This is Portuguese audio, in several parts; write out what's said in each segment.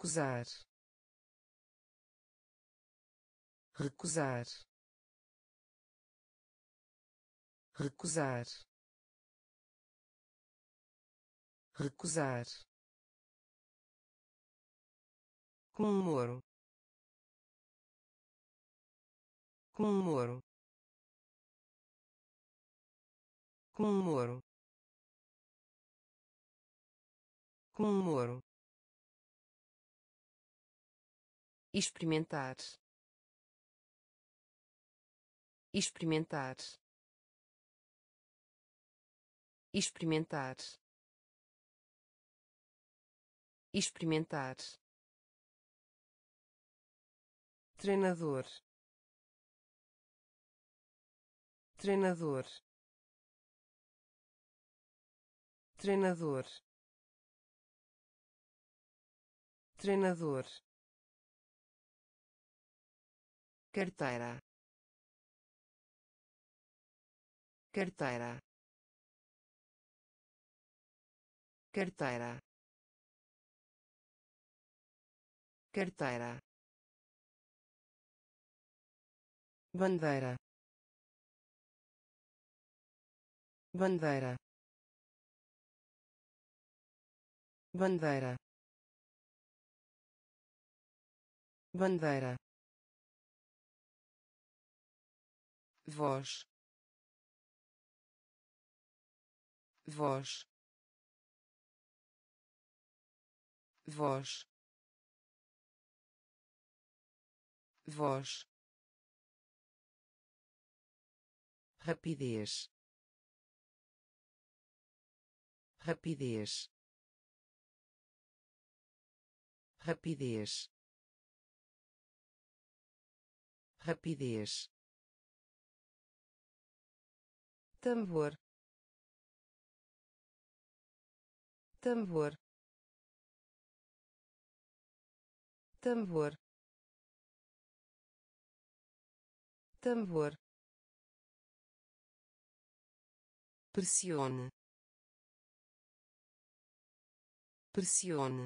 recusar, recusar, recusar, recusar, comemoro, comemoro, comemoro, comemoro, experimentar, experimentar, experimentar, experimentar, treinador, treinador, treinador, treinador, carteira, carteira, carteira, carteira, bandeira, bandeira, bandeira, bandeira, voz, voz, voz, voz, rapidez, rapidez, rapidez, rapidez, tambor, tambor, tambor, tambor, pressione, pressione,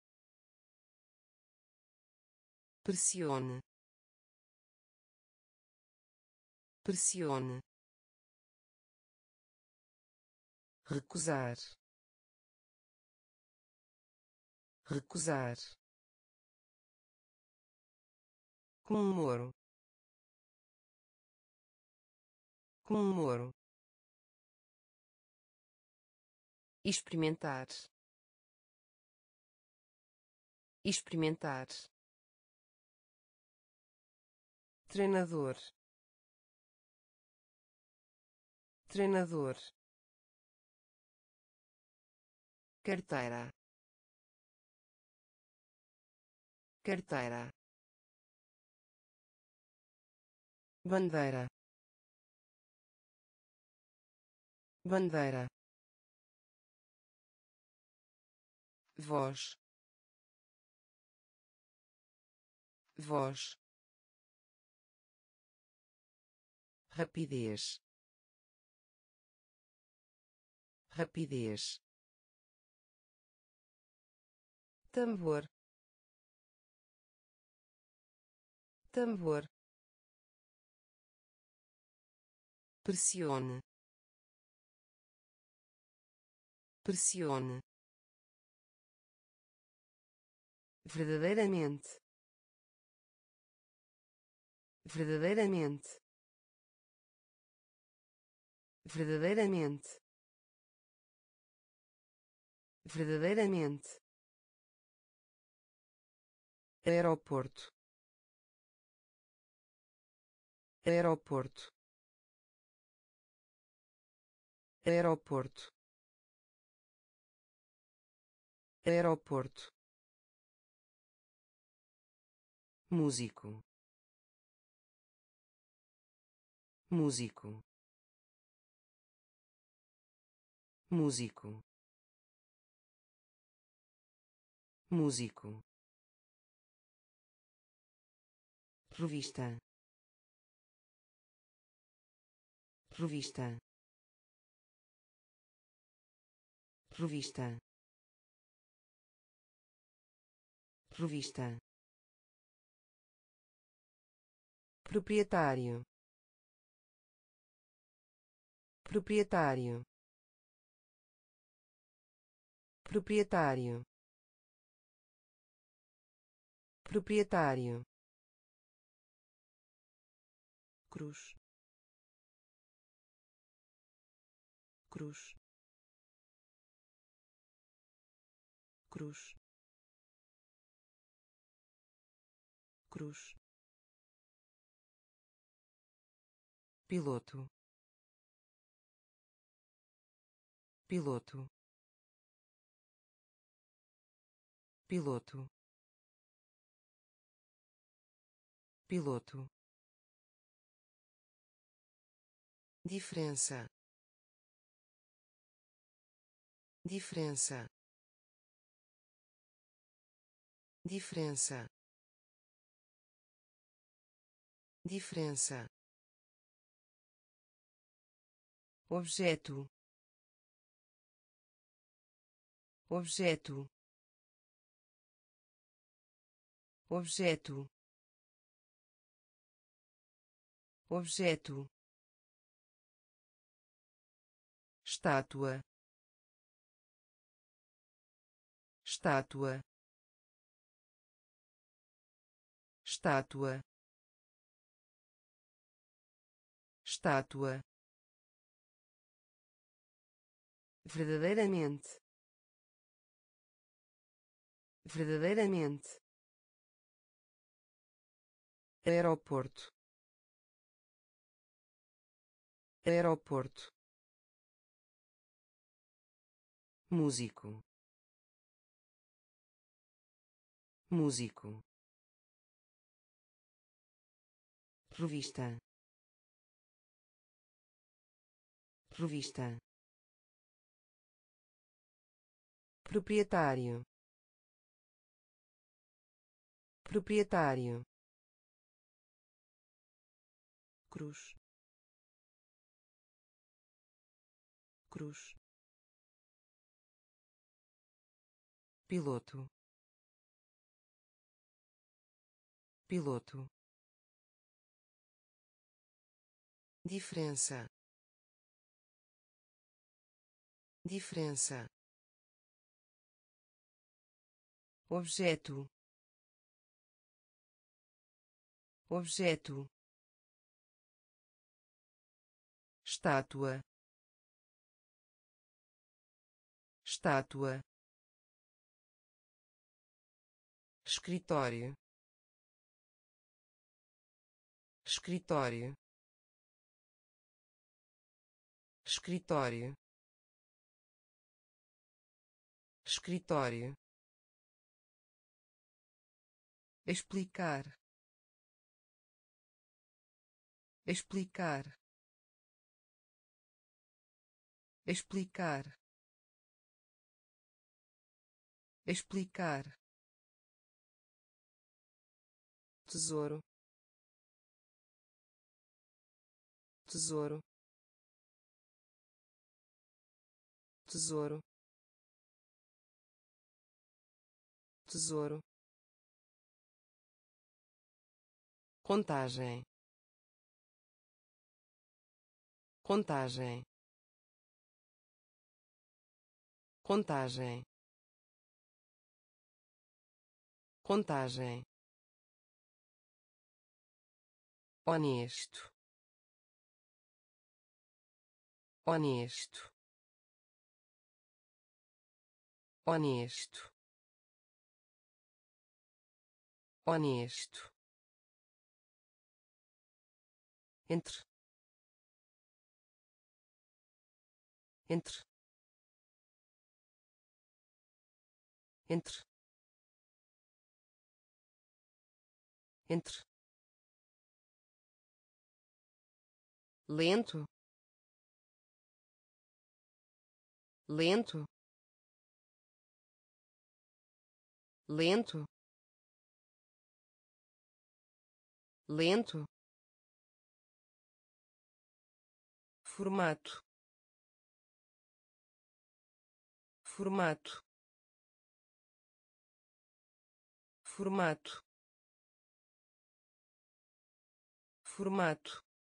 pressione, pressione, recusar, recusar, comemoro, comemoro, experimentar, experimentar, treinador, treinador, carteira, carteira, bandeira, bandeira, voz, voz, rapidez, rapidez, tambor, tambor, pressione, pressione, verdadeiramente, verdadeiramente, verdadeiramente, verdadeiramente, aeroporto, aeroporto, aeroporto, aeroporto, músico, músico, músico, músico, revista, revista, revista, revista, proprietário, proprietário, proprietário, proprietário, cruz, cruz, cruz, cruz, piloto, piloto, piloto, piloto, diferença, diferença, diferença, diferença, objeto, objeto, objeto, objeto, estátua, estátua, estátua, estátua, verdadeiramente, verdadeiramente, aeroporto, aeroporto, músico, músico, revista, revista, proprietário, proprietário, cruz, cruz, piloto, piloto, diferença, diferença, objeto, objeto, estátua, estátua, escritório, escritório, escritório, escritório, explicar, explicar, explicar, explicar, tesouro, tesouro, tesouro, tesouro, contagem, contagem, contagem, contagem, honesto, honesto, honesto, honesto, entre, entre, entre, entre, lento, lento, lento, lento, formato, formato, formato, formato,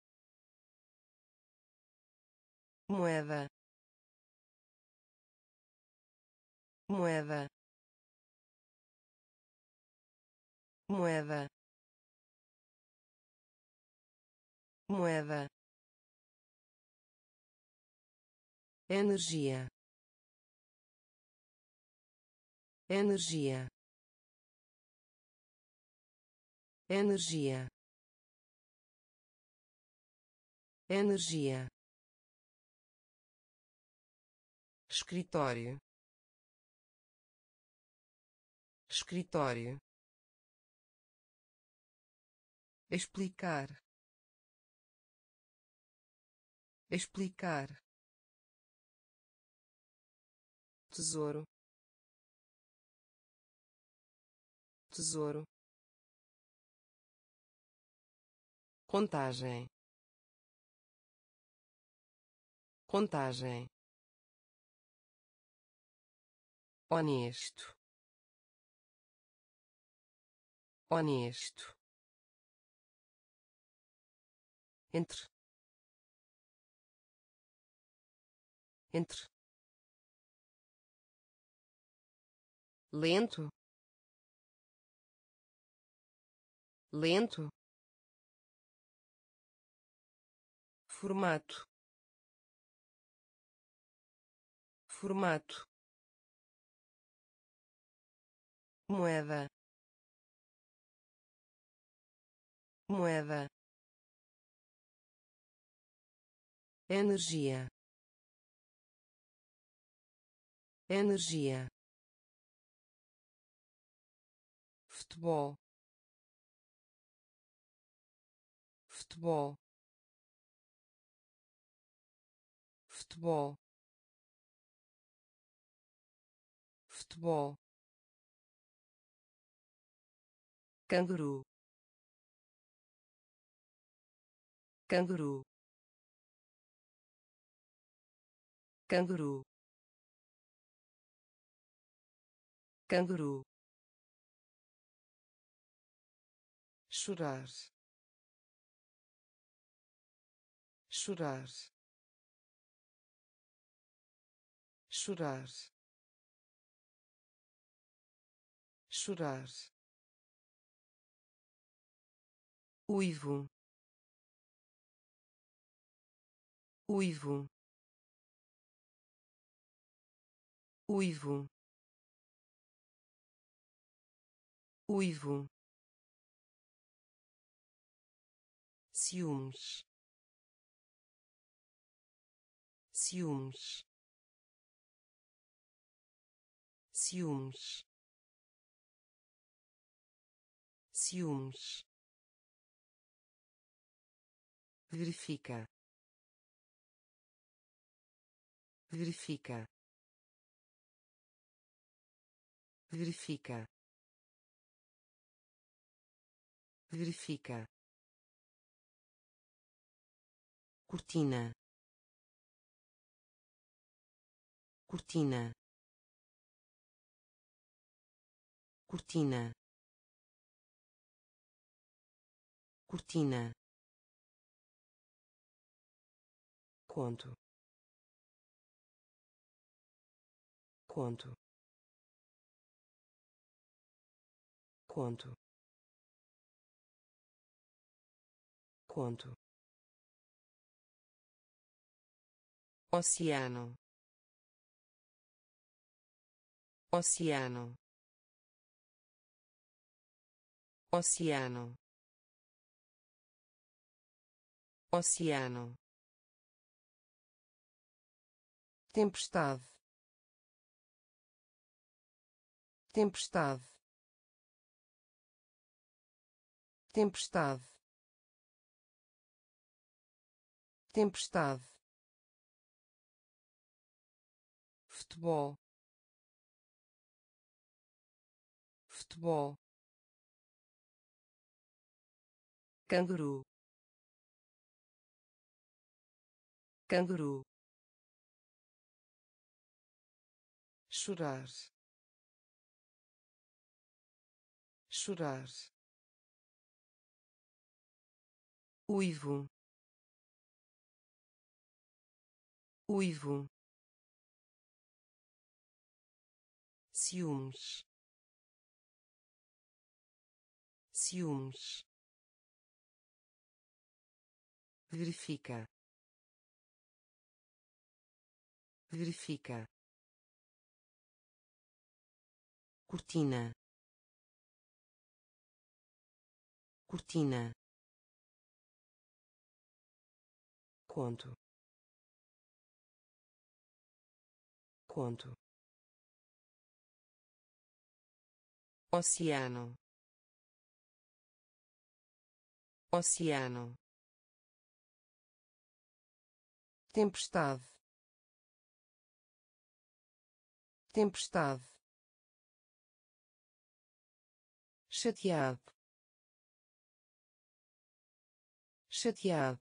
moeda, moeda, moeda, moeda, energia, energia, energia, energia, escritório, escritório, explicar, explicar, tesouro, tesouro, contagem, contagem, honesto, honesto, entre, entre, lento, lento, formato, formato, moeda, moeda, energia, energia, futebol, futebol, futebol, futebol, canguru, canguru, canguru, canguru, chorar, chorar, chorar, chorar, uivo, uivo, uivo, uivo, ciúmes, ciúmes, ciúmes, ciúmes, verifica, verifica, verifica, verifica, cortina, cortina, cortina, cortina, conto, conto, conto, conto, oceano, oceano, oceano, oceano, tempestade, tempestade, tempestade, tempestade, futebol, futebol, canguru, canguru, chorar, chorar, uivo, uivo, ciúmes, ciúmes, verifica, verifica, cortina, cortina, conto, conto, oceano, oceano, tempestade, tempestade, chateado, chateado,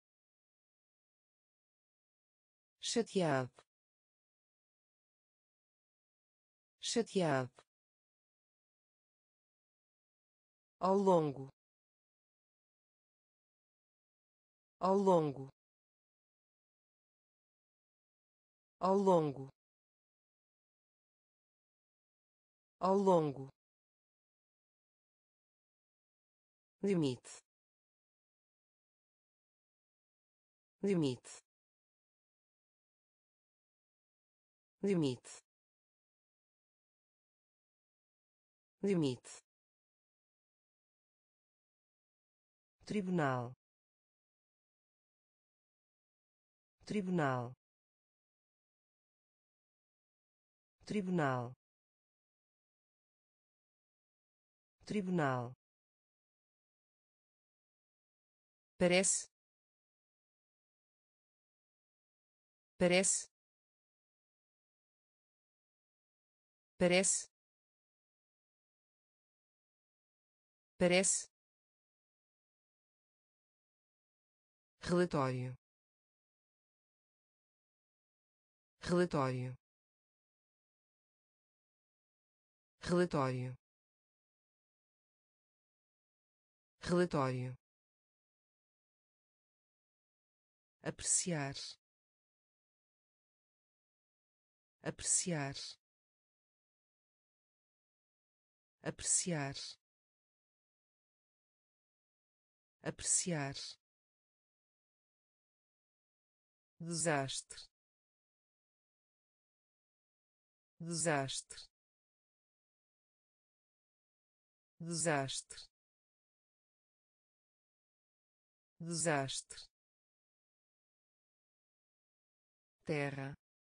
chateado, chateado, ao longo, ao longo, ao longo, ao longo, limite, limite, limite, limite, tribunal, tribunal, tribunal, tribunal, parece, parece, parece, parece, relatório, relatório, relatório, relatório, apreciar, apreciar, apreciar, apreciar, desastre, desastre, desastre, desastre, terra,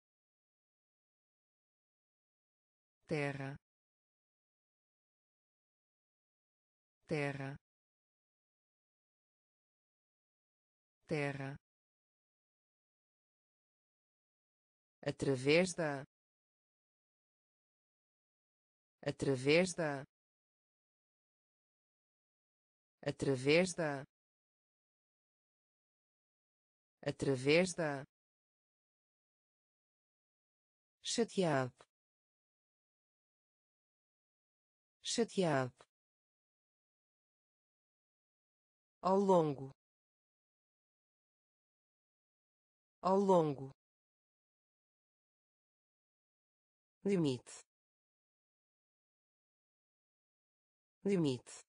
terra, terra, terra, através da, através da, através da, através da, chateado, chateado, ao longo, ao longo, limite, limite,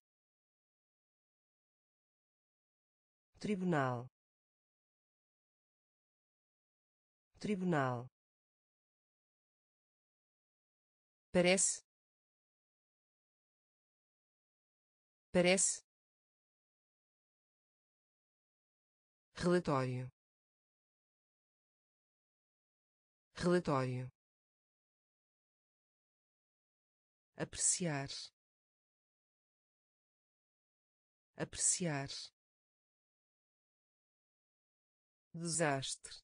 tribunal, tribunal, parece, parece, relatório, relatório, apreciar, apreciar, desastre,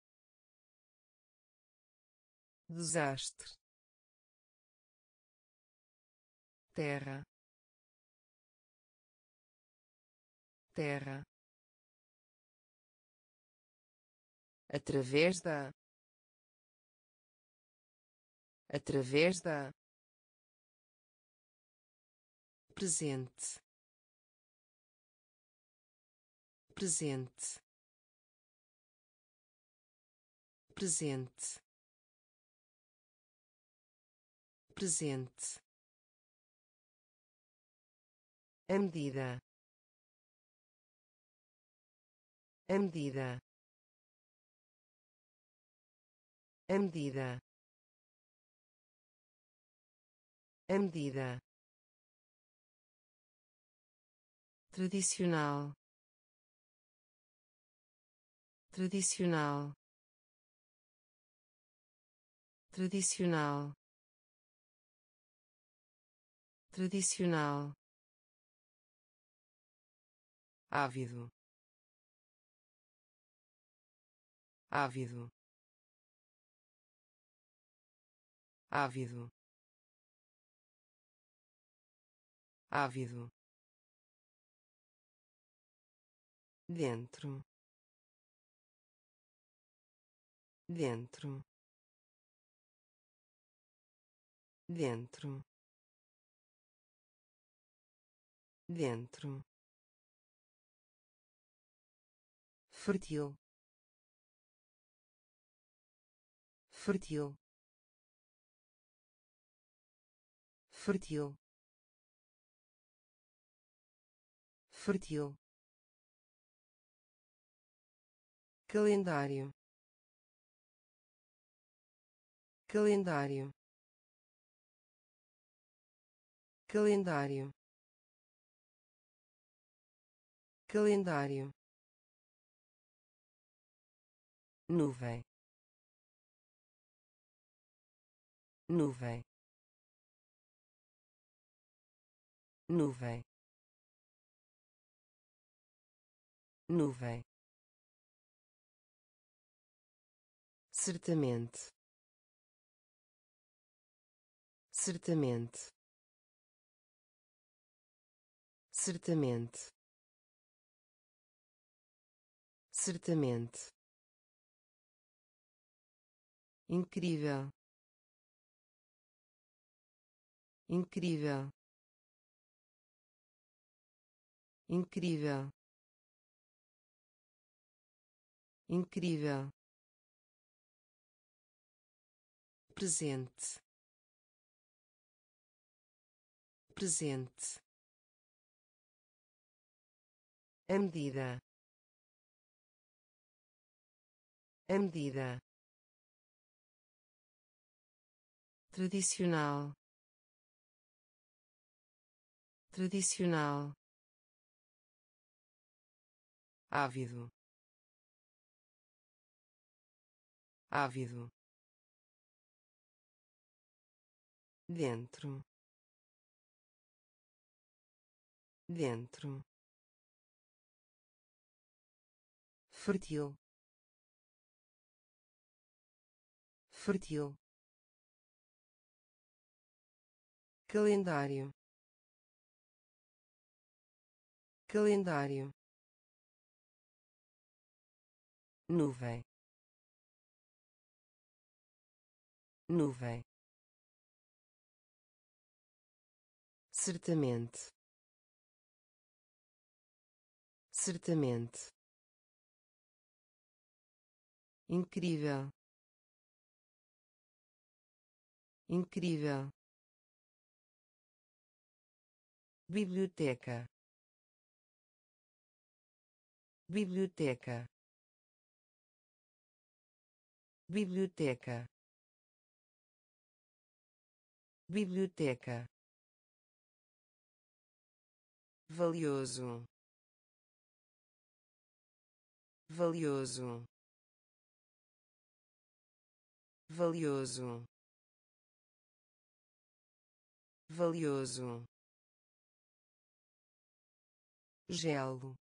desastre, terra, terra, através da, através da, presente, presente, presente, presente, a medida, a medida, a medida, a medida, tradicional, tradicional, tradicional, tradicional, ávido, ávido, ávido, ávido, dentro, dentro, dentro, dentro, fértil, fértil, fértil, fértil, calendário, calendário, calendário, calendário, nuvem, nuvem, nuvem, nuvem, certamente, certamente, certamente, certamente, incrível, incrível, incrível, incrível, presente, presente, a medida, a medida, tradicional, tradicional, ávido, ávido, dentro, dentro, fértil, fértil, calendário, calendário, nuvem, nuvem, certamente, certamente, incrível, incrível, biblioteca, biblioteca, biblioteca, biblioteca, valioso, valioso, valioso, valioso, gelo,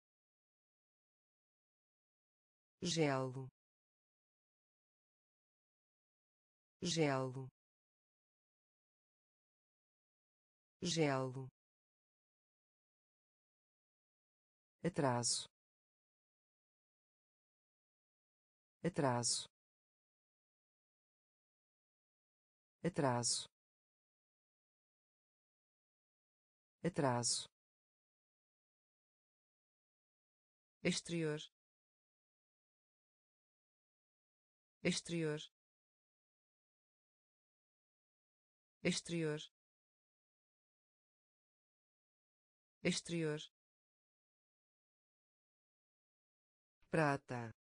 gelo, gelo, gelo, atraso, atraso, atraso, atraso, exterior, exterior, exterior, exterior, prata,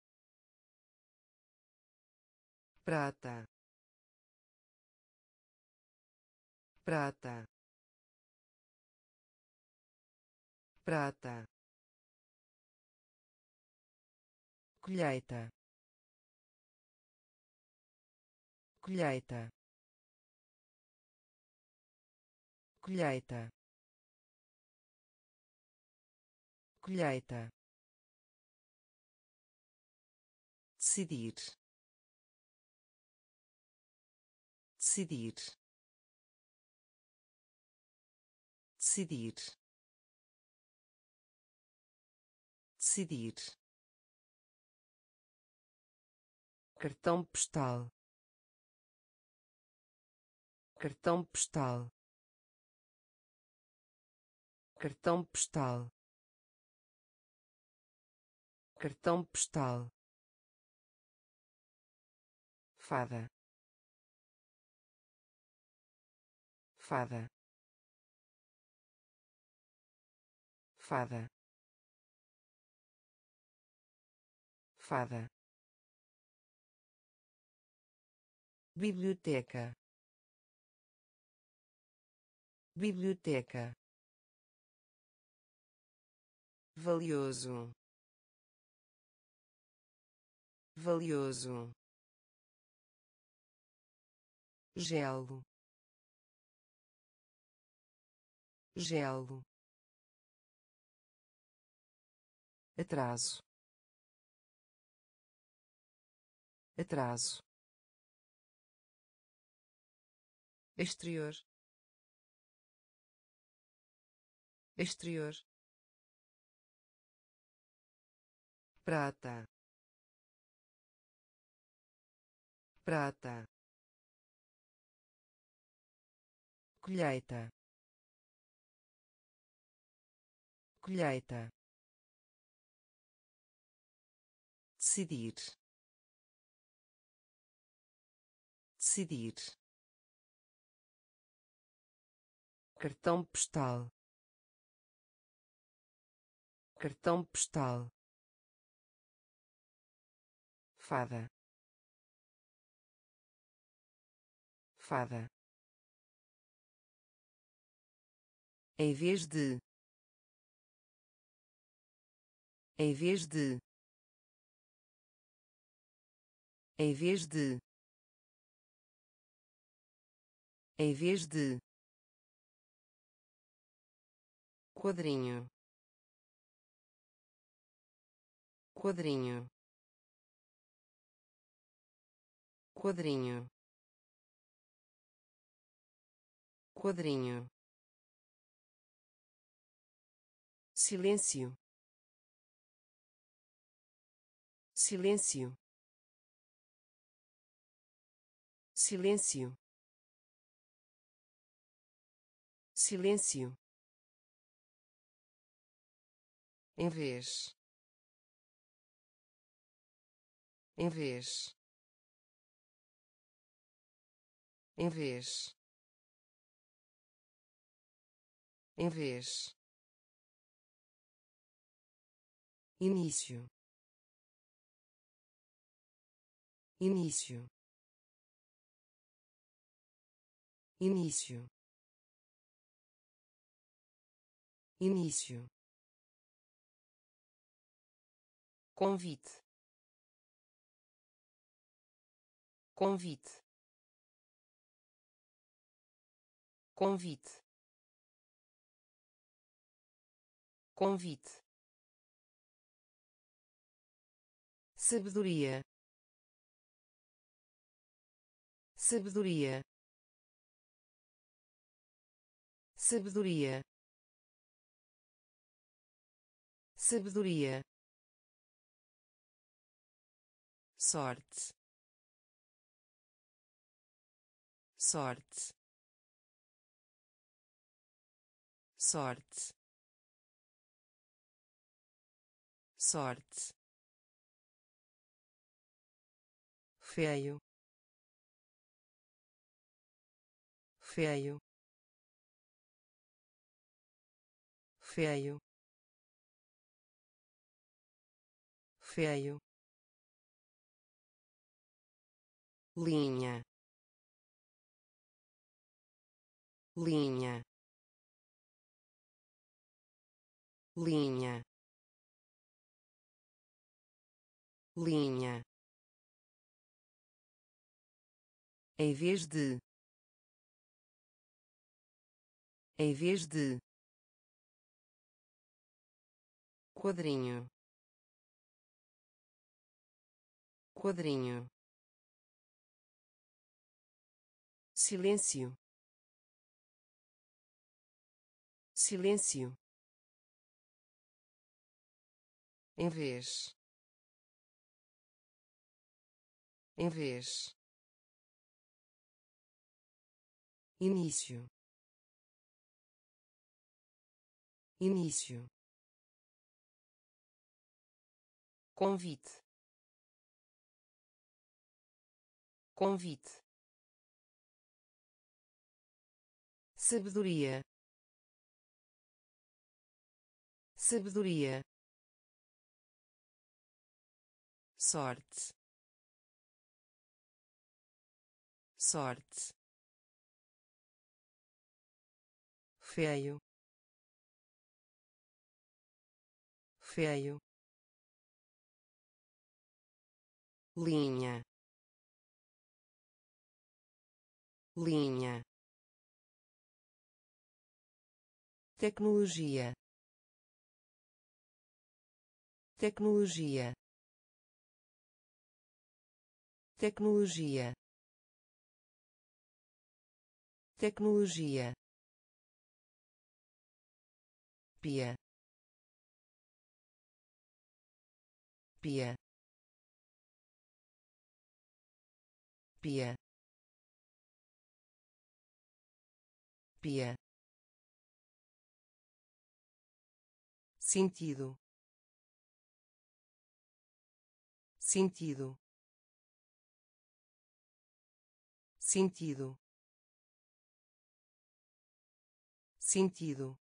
prata, prata, prata, colheita, colheita, colheita, colheita, decidir, decidir, decidir, decidir, cartão postal, cartão postal, cartão postal, cartão postal, fada, fada, fada, fada, biblioteca, biblioteca, valioso, valioso, gelo, gelo, atraso, atraso, exterior, exterior, prata, prata, colheita, colheita, decidir, decidir, cartão postal, cartão postal, fada, fada, em vez de, em vez de, em vez de, em vez de, quadrinho, quadrinho, quadrinho, quadrinho, silêncio, silêncio, silêncio, silêncio, em vez, em vez, em vez, em vez, início, início, início, início, convite, convite, convite, convite, sabedoria, sabedoria, sabedoria, sabedoria, sorte, sorte, sorte, sorte, feio, feio, feio, feio, linha, linha, linha, linha, em vez de, em vez de, quadrinho, quadrinho, silêncio, silêncio, em vez, em vez, início, início, convite, convite, sabedoria, sabedoria, sorte, sorte, feio, feio, linha, linha, tecnologia, tecnologia, tecnologia, tecnologia, pia, pia, pia, pia, sentido, sentido, sentido, sentido,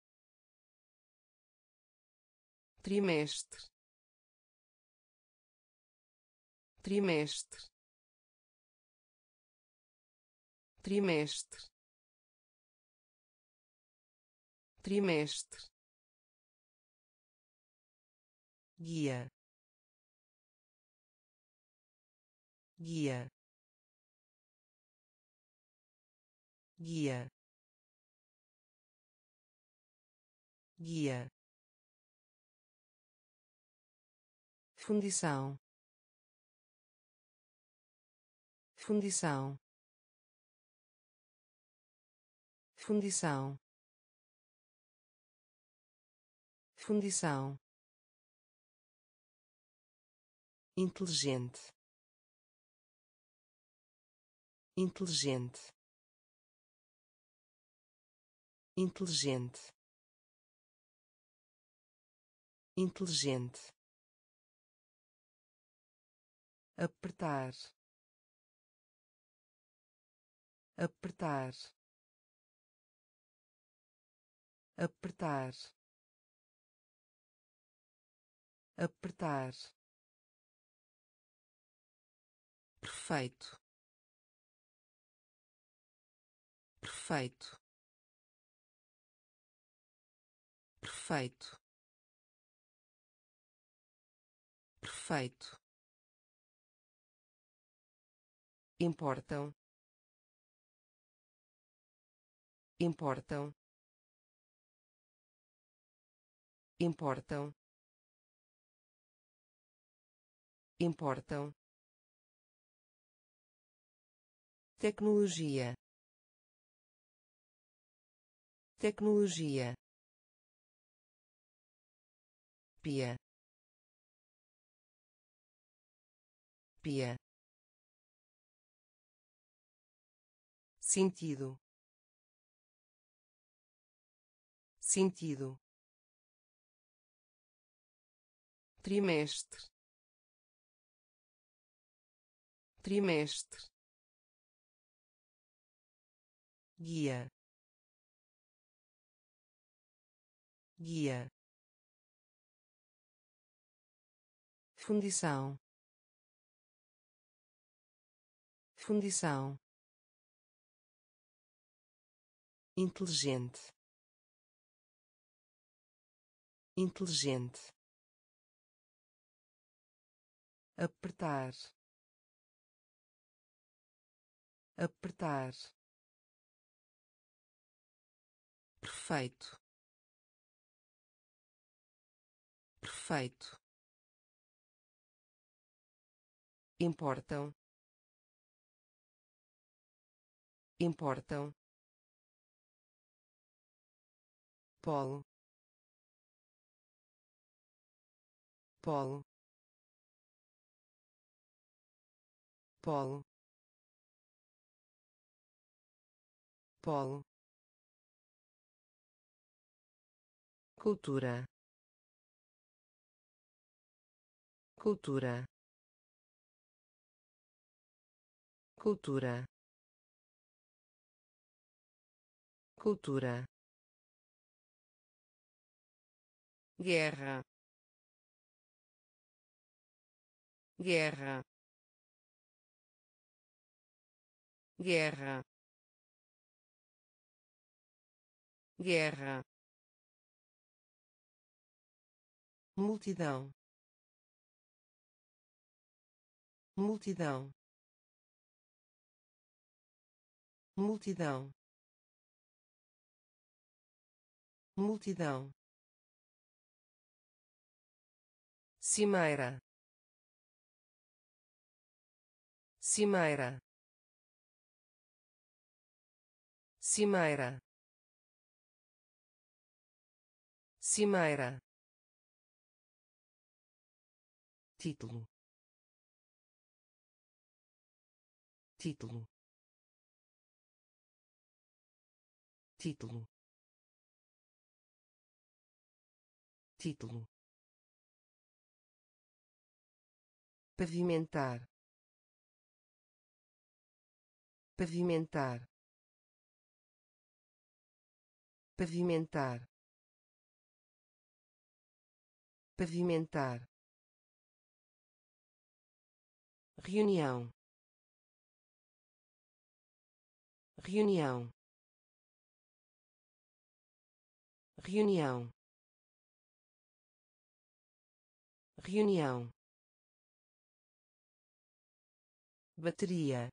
trimestre, trimestre, trimestre, trimestre, guia, guia, guia, guia, fundição, fundição, fundição, fundição, inteligente, inteligente, inteligente, inteligente, apertar, apertar, apertar, apertar, perfeito, perfeito, perfeito, perfeito, importam, importam, importam, importam, tecnologia, tecnologia, pia, pia, sentido, sentido, trimestre, trimestre, guia, guia, fundição, fundição, inteligente, inteligente, apertar, apertar, perfeito, perfeito, importam, importam, polo, polo, polo, polo, cultura, cultura, cultura, cultura, guerra, guerra, guerra, guerra, multidão, multidão, multidão, multidão, cimeira, cimeira, cimeira, cimeira, título, título, título, título, pavimentar, pavimentar, pavimentar, pavimentar, reunião, reunião, reunião, reunião, bateria,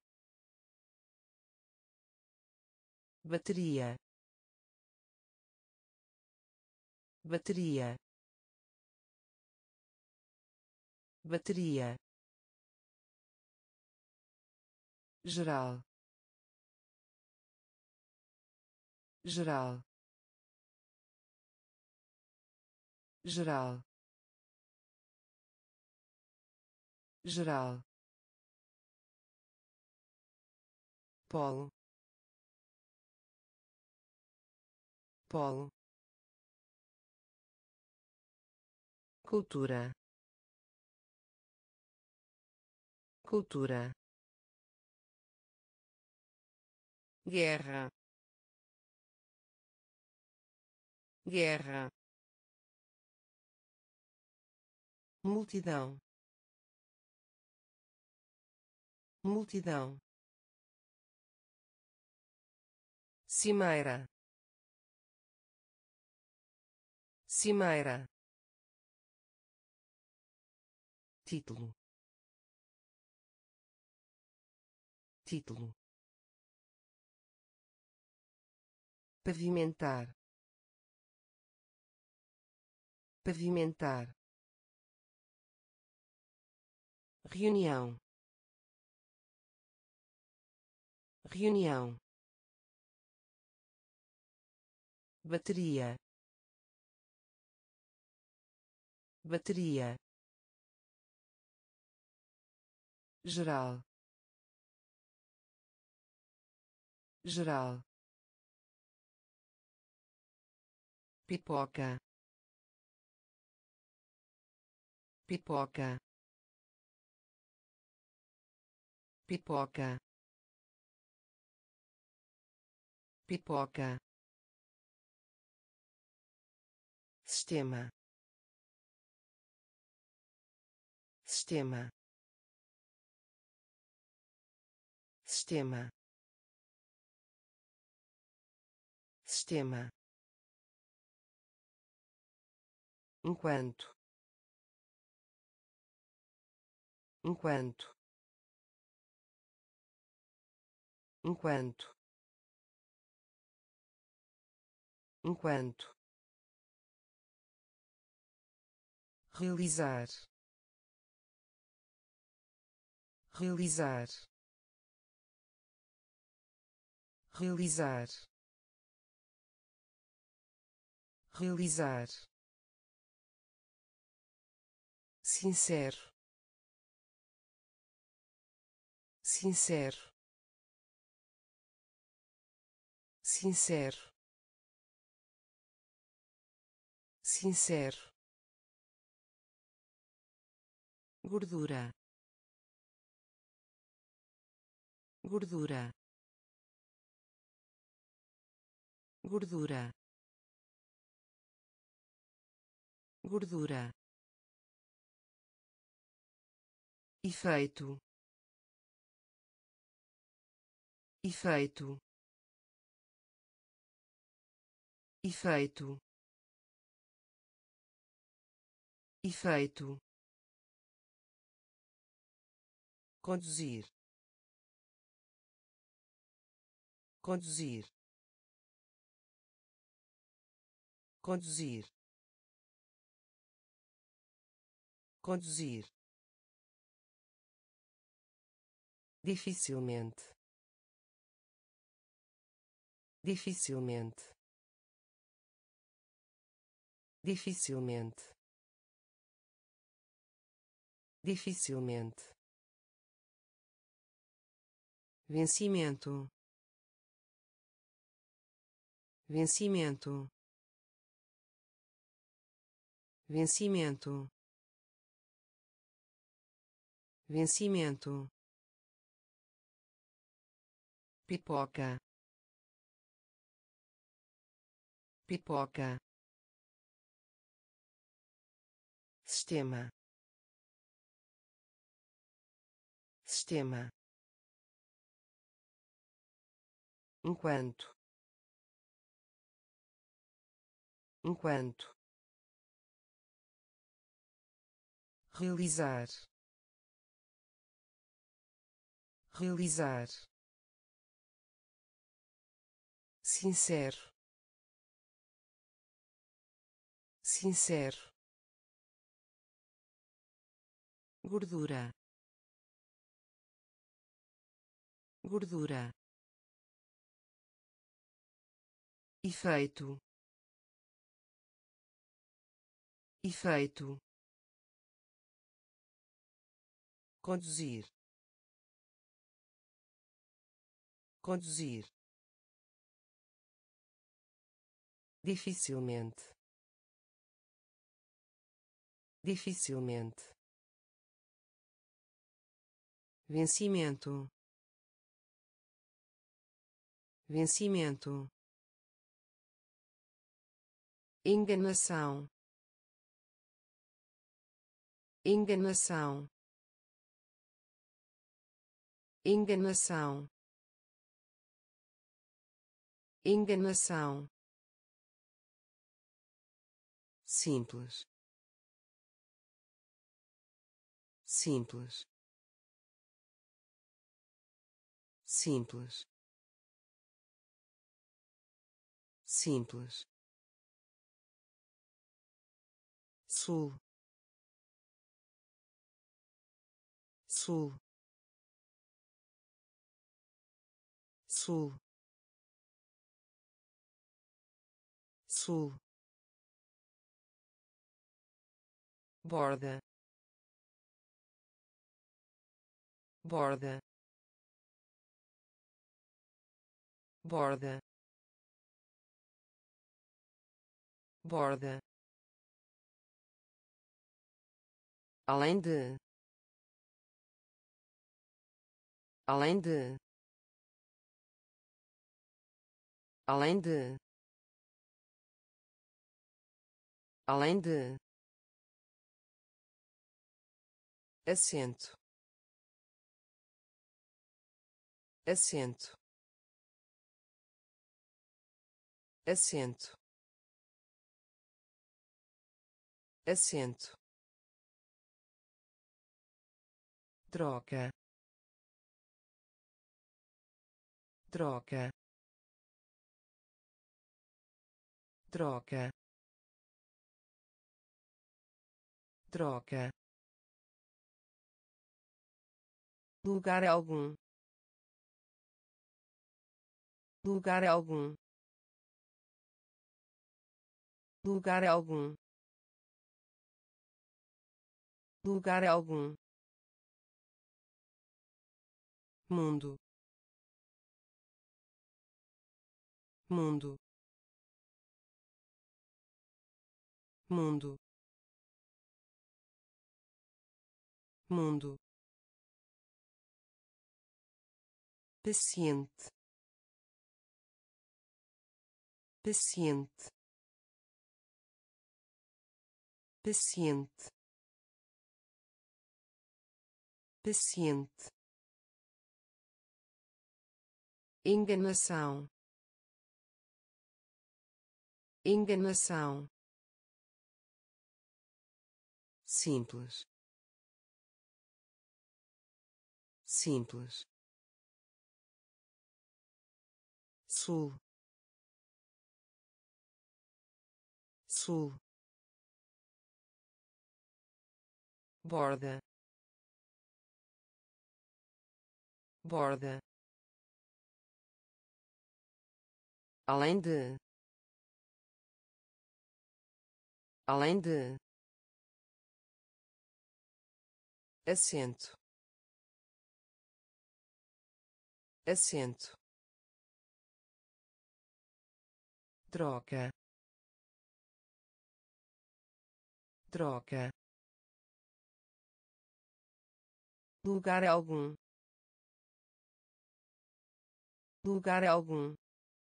bateria, bateria, bateria, geral, geral, geral, geral, polo, polo, cultura, cultura, guerra, guerra, multidão, multidão, cimeira, cimeira, título, título, pavimentar, pavimentar, reunião, reunião, bateria, bateria, geral, geral, pipoca, pipoca, pipoca, pipoca, sistema, sistema, sistema, sistema, enquanto, enquanto, enquanto, enquanto, realizar, realizar, realizar, realizar, sincero, sincero, sincero, sincero, gordura, gordura, gordura, gordura, efeito, efeito, efeito, efeito, conduzir, conduzir, conduzir, conduzir, dificilmente, dificilmente, dificilmente, dificilmente, vencimento, vencimento, vencimento, vencimento, pipoca, pipoca, sistema, sistema, enquanto, enquanto, realizar, realizar, sincero, sincero, gordura, gordura, efeito, efeito, conduzir, conduzir, dificilmente, dificilmente, vencimento, vencimento, enganação, enganação, enganação, enganação, simples, simples, simples, simples, sul, sul, sul, sul, borda, borda, borda, borda, além de, além de, além de, além de, assento, assento, assento, assento, troca, troca, troca, troca, lugar algum, lugar algum, lugar algum, lugar algum, mundo, mundo, mundo, mundo, paciente, paciente, paciente, paciente, enganação, enganação, simples, simples, sul, sul, borda, borda, além de, além de, assento, assento, troca, troca, lugar algum, lugar algum,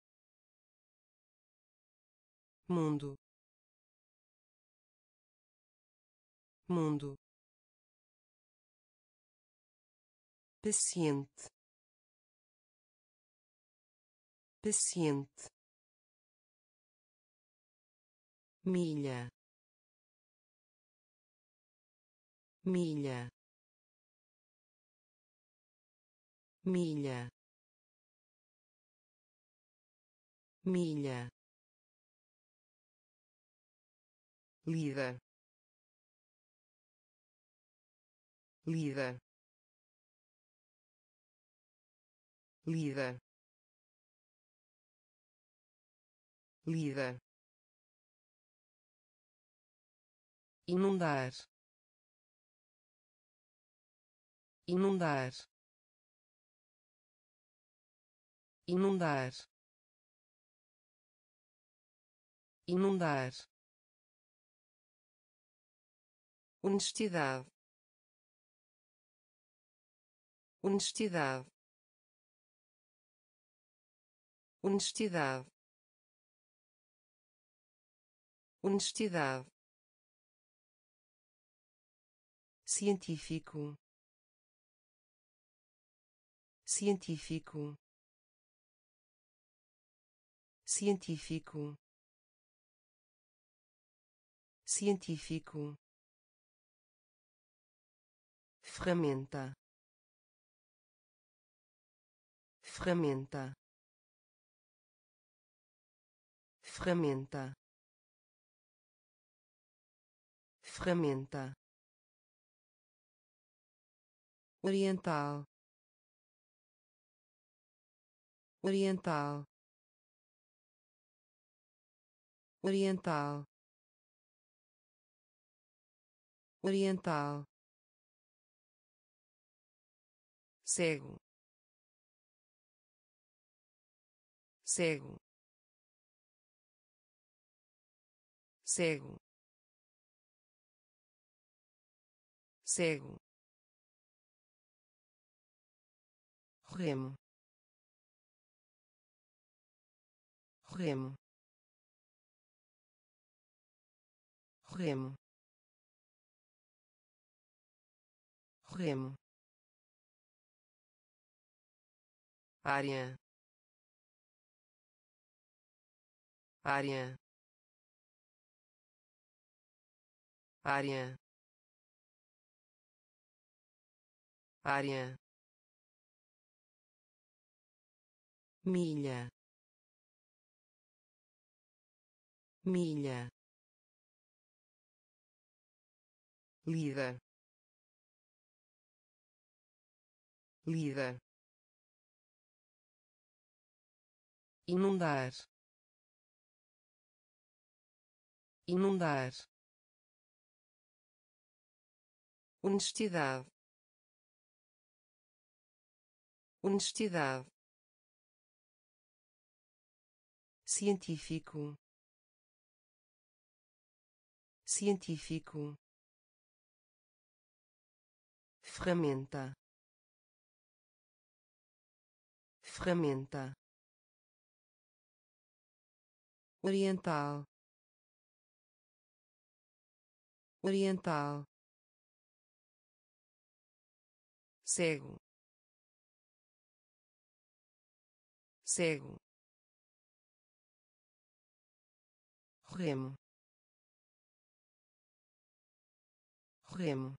mundo, mundo, paciente, paciente, milha, milha, milha, milha, líder, líder, líder, líder, inundar, inundar, inundar, inundar, honestidade, honestidade, honestidade, honestidade, científico, científico, científico, científico, ferramenta, ferramenta, ferramenta, ferramenta, oriental, oriental, oriental, oriental, cego, cego, cego, cego, remo, remo, remo, remo, área, área, área, área, milha, milha, líder, líder, inundar, inundar, honestidade, honestidade, científico, científico, ferramenta, ferramenta, oriental, oriental, cego, cego, remo, remo,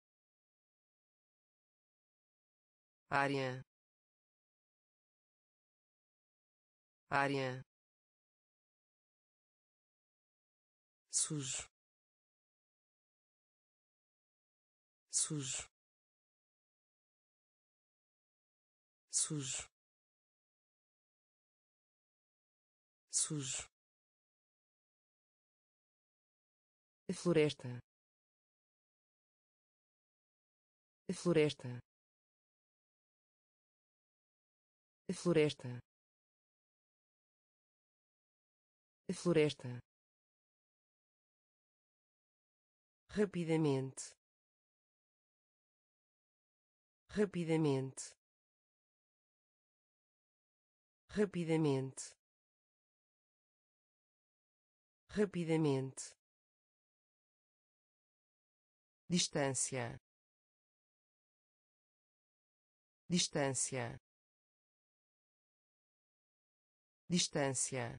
área, área, sujo, sujo, sujo, sujo, floresta, floresta, floresta, floresta, rapidamente, rapidamente, rapidamente, rapidamente, distância, distância, distância,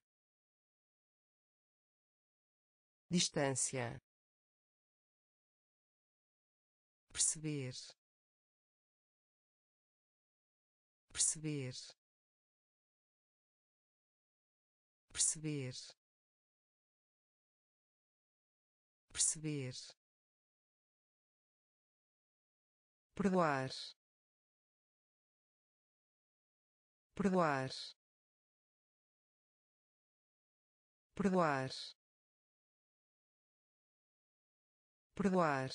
distância, perceber, perceber, perceber, perceber, perdoar, perdoar, perdoar, perdoar,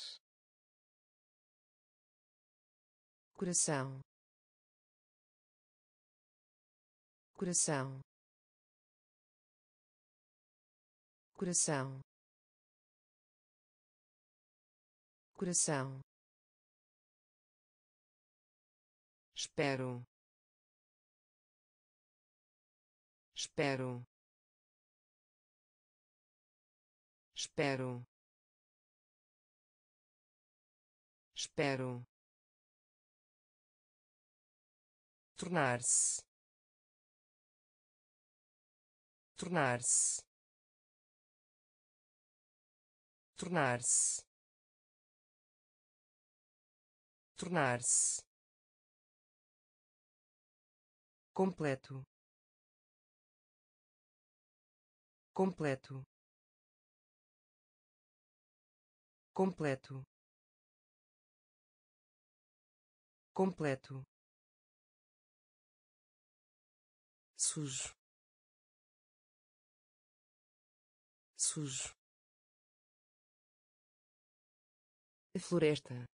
coração, coração, coração, coração, espero, espero, espero, espero, tornar-se, tornar-se, tornar-se, tornar-se, completo, completo, completo, completo, sujo, sujo, floresta,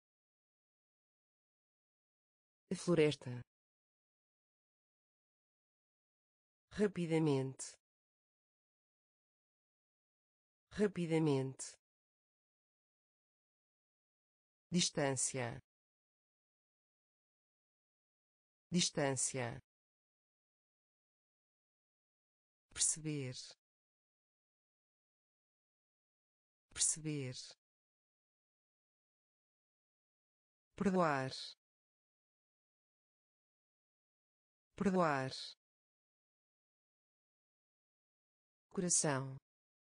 floresta, rapidamente, rapidamente, distância, distância, perceber, perceber, perdoar, perdoar, coração,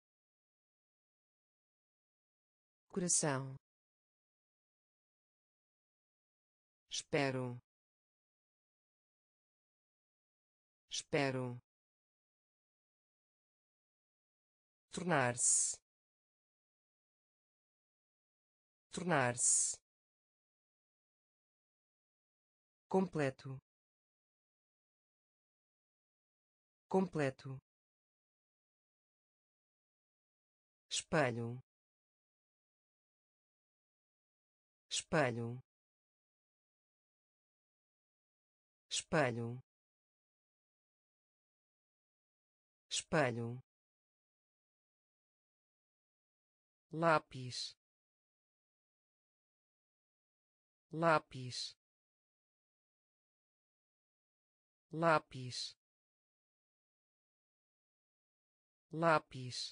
coração, espero, espero, tornar-se, tornar-se, completo, completo, espelho, espelho, espelho, espelho, lápis, lápis, lápis, lápis,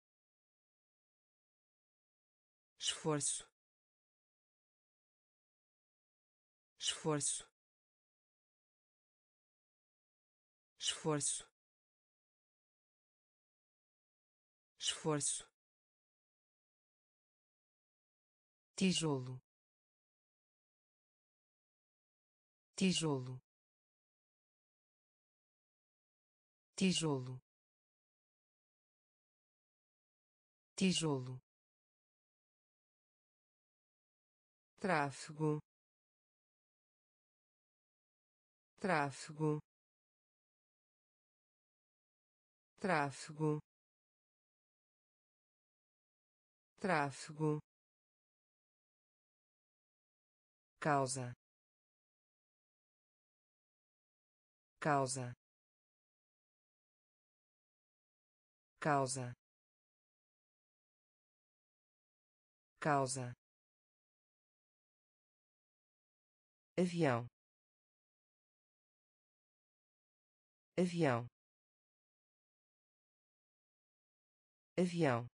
esforço, esforço, esforço, esforço, tijolo, tijolo, tijolo, tijolo, tráfego, tráfego, tráfego, tráfego, causa, causa, causa, causa, avião, avião, avião,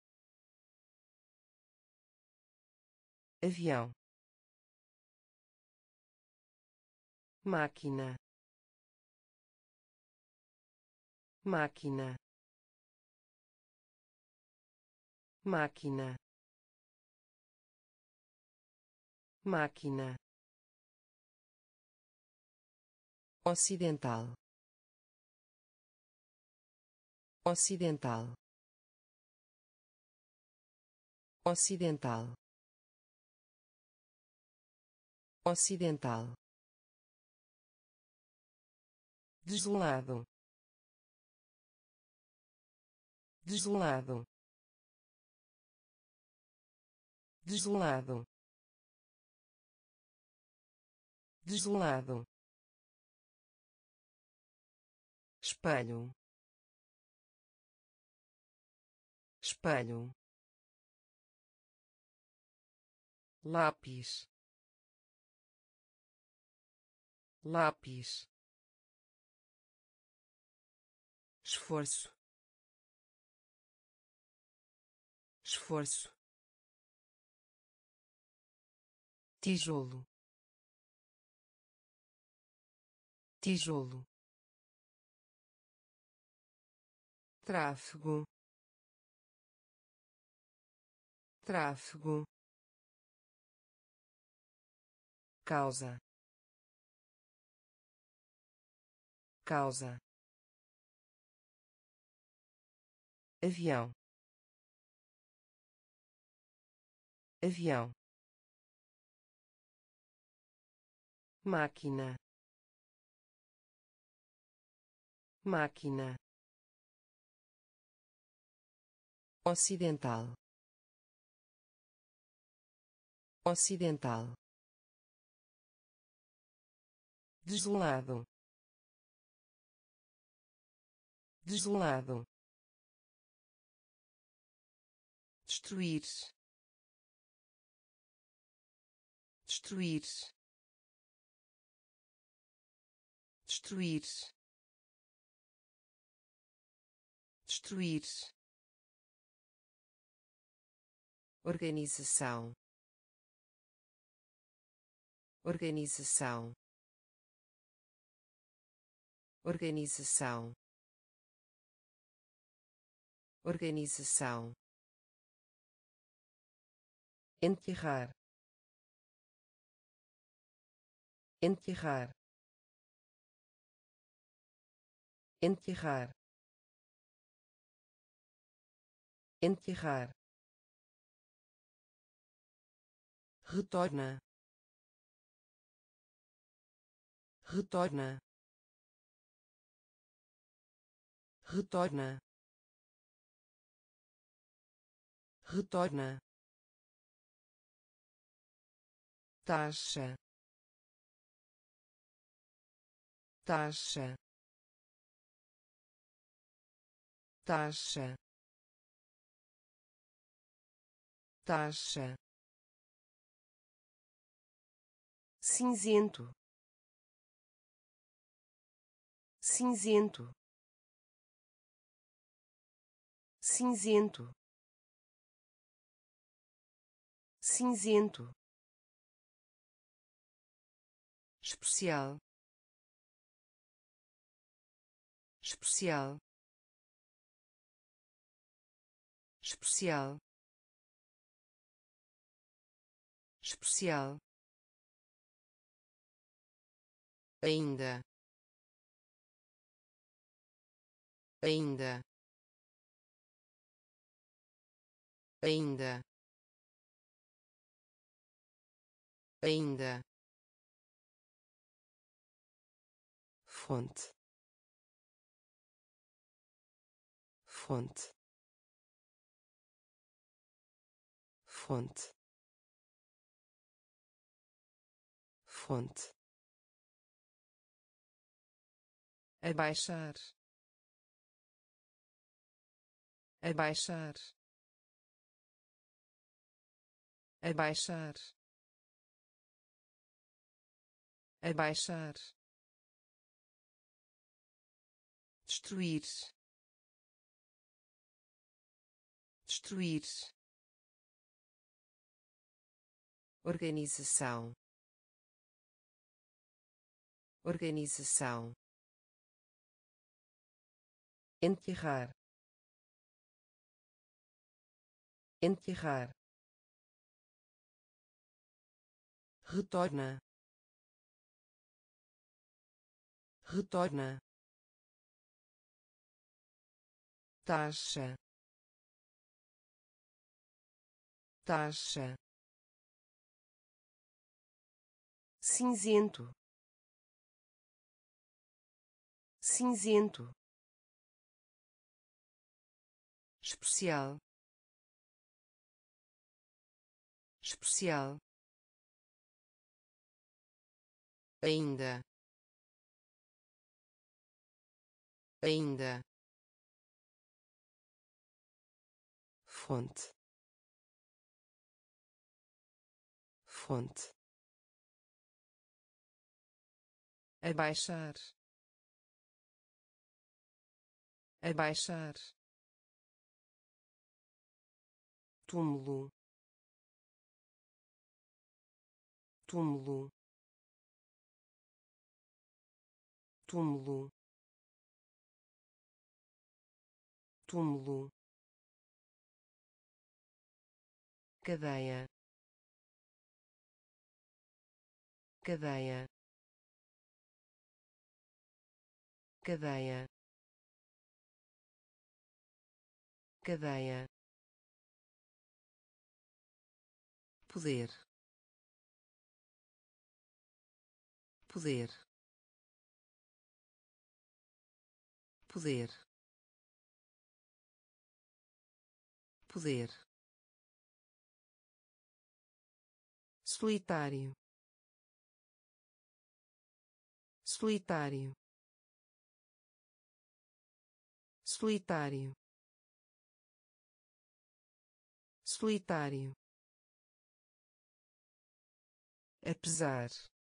avião, máquina, máquina, máquina, máquina, ocidental, ocidental, ocidental, ocidental, desolado, desolado, desolado, desolado, espelho, espelho, lápis, lápis, esforço, esforço, tijolo, tijolo, tráfego, tráfego, causa, causa, avião, avião, máquina, máquina, ocidental, ocidental, desolado, desolado, destruir, destruir, destruir, destruir, organização, organização, organização, organização, enterrar, enterrar, enterrar, enterrar, retorna, retorna, retorna, retorna, taxa, taxa, taxa, taxa, cinzento, cinzento, cinzento, cinzento, especial, especial, especial, especial, ainda, ainda, ainda, ainda, fonte, fonte, fonte, fonte, abaixar, abaixar, abaixar, abaixar, destruir, destruir, organização, organização, enterrar, enterrar, retorna, retorna, taxa, taxa, cinzento, cinzento, especial, especial, ainda, ainda, fonte, fonte, abaixar, abaixar, túmulo, túmulo, túmulo, túmulo, cadeia, cadeia, cadeia, cadeia, poder, poder, poder, poder, solitário, solitário, solitário, solitário, apesar,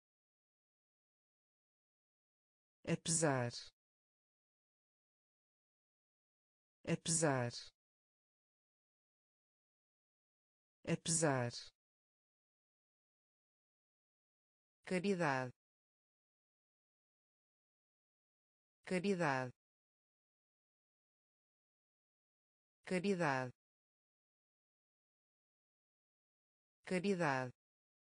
apesar, apesar, apesar, caridade, caridade, caridade, caridade,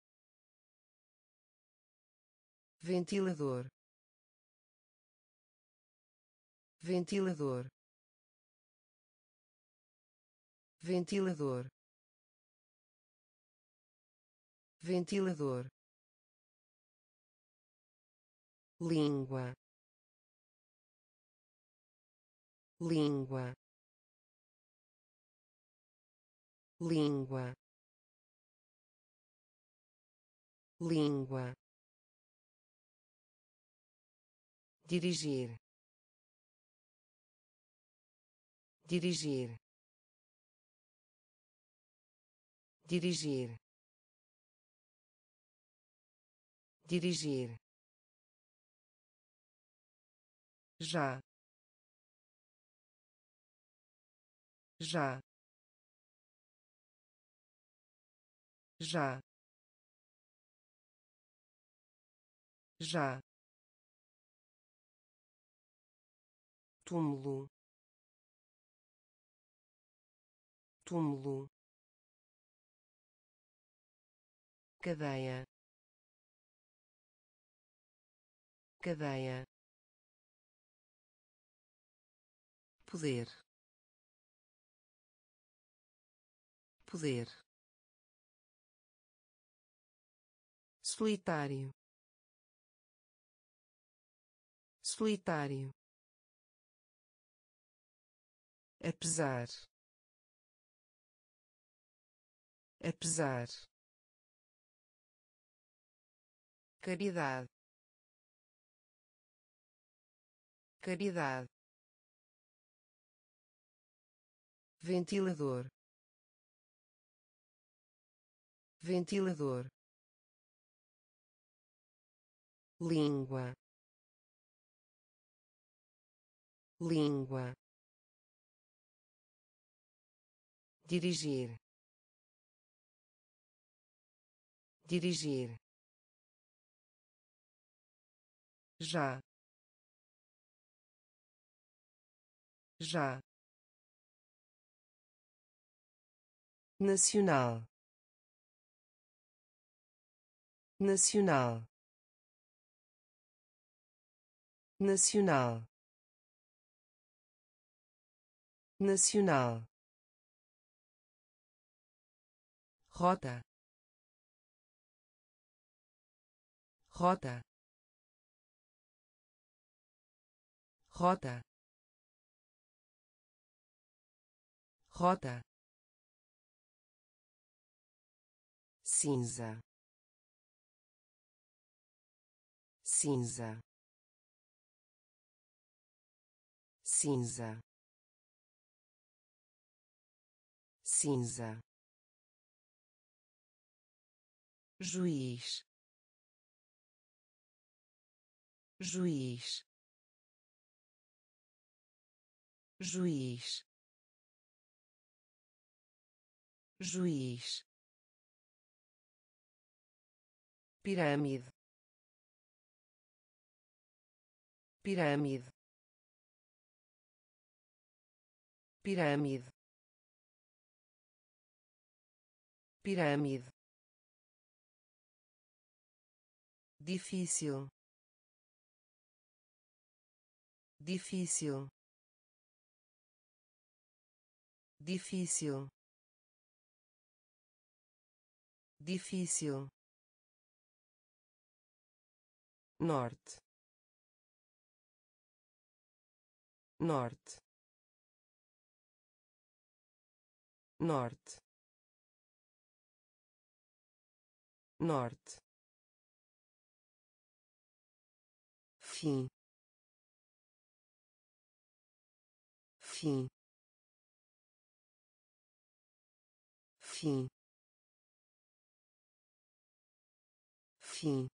ventilador, ventilador, ventilador, ventilador, língua, língua, língua, língua, dirigir, dirigir, dirigir, dirigir, já, já, já, já, túmulo, túmulo, cadeia, cadeia, poder, poder, solitário, solitário, apesar, apesar, caridade, caridade, ventilador, ventilador, língua, língua, dirigir, dirigir, já, já, nacional, nacional, nacional, nacional, rota, rota, rota, rota, cinza, cinza, cinza, cinza, juiz, juiz, juiz, juiz, pirâmide, pirâmide, pirâmide, pirâmide, difícil, difícil, difícil, difícil, norte, norte, norte, norte, fim, fim, fim, fim,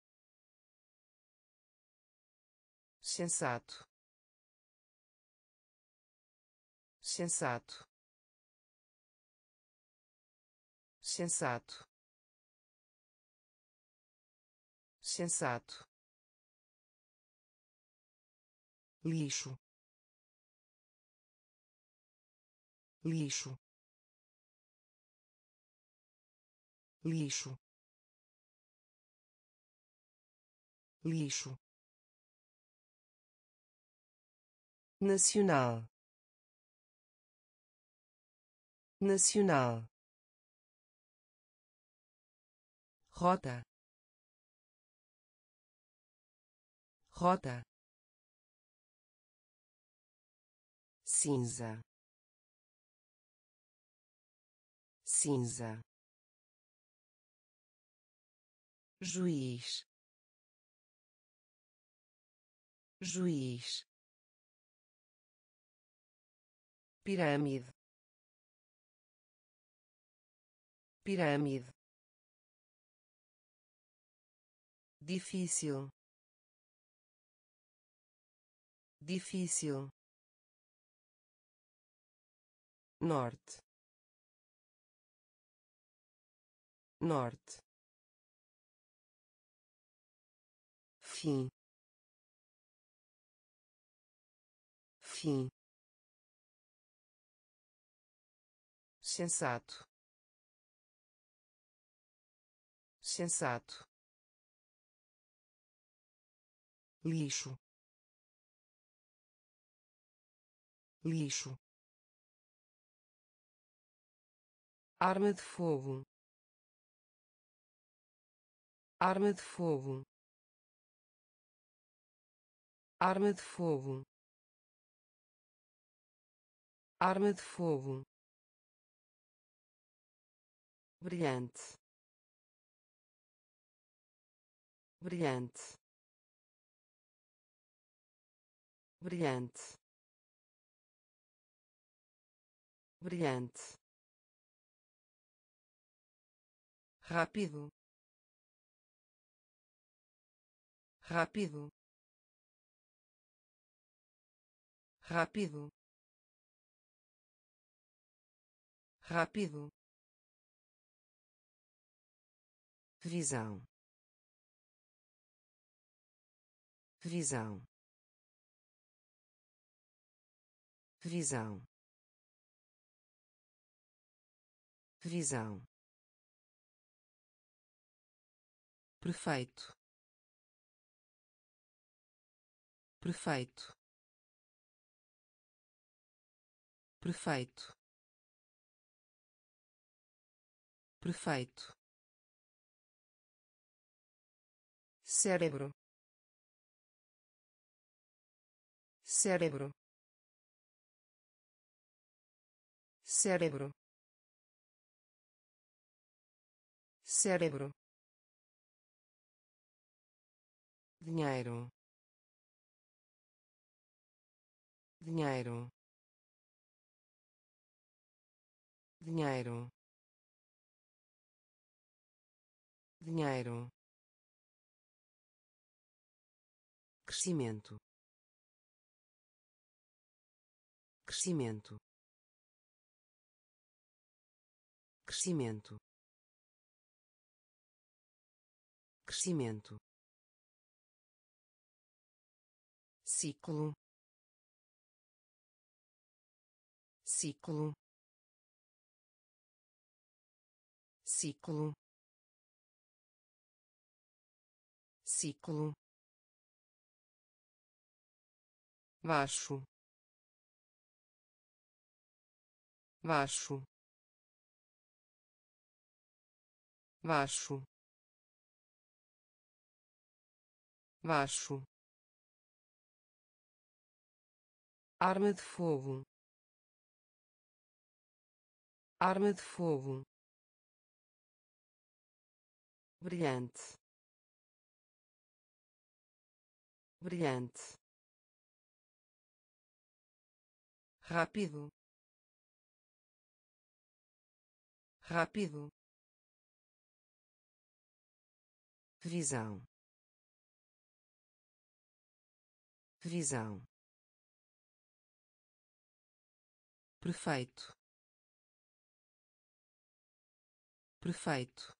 sensato, sensato, sensato, sensato, lixo, lixo, lixo, lixo, nacional, nacional, rota, rota, cinza, cinza, juiz, juiz, pirâmide, pirâmide, difícil, difícil, norte, norte, fim, fim, sensato, sensato, lixo, lixo, arma de fogo, arma de fogo, arma de fogo, arma de fogo, brilhante, brilhante, brilhante, brilhante, rápido, rápido, rápido, rápido, visão, visão, visão, visão, perfeito, perfeito, perfeito, perfeito, cérebro, cérebro, cérebro, cérebro, dinheiro, dinheiro, dinheiro, dinheiro, crescimento, crescimento, crescimento, crescimento, ciclo, ciclo, ciclo, ciclo, baixo, baixo, baixo, baixo, arma de fogo, arma de fogo, brilhante, brilhante, rápido, rápido, visão, visão, perfeito, perfeito,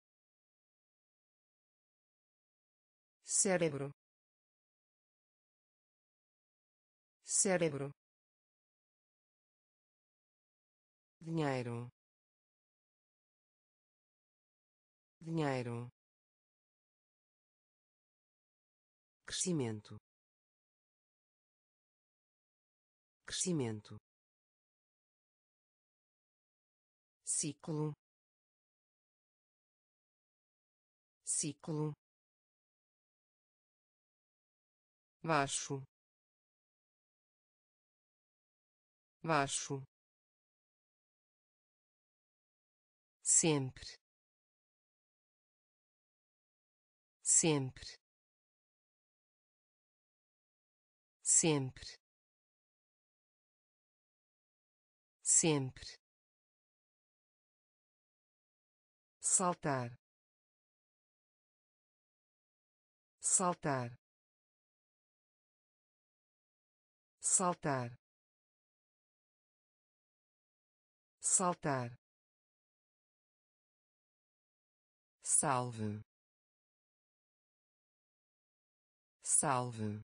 cérebro, cérebro, dinheiro, dinheiro, crescimento, crescimento, ciclo, ciclo, baixo, baixo, sempre, sempre, sempre, sempre, saltar, saltar, saltar, saltar, salve, salve,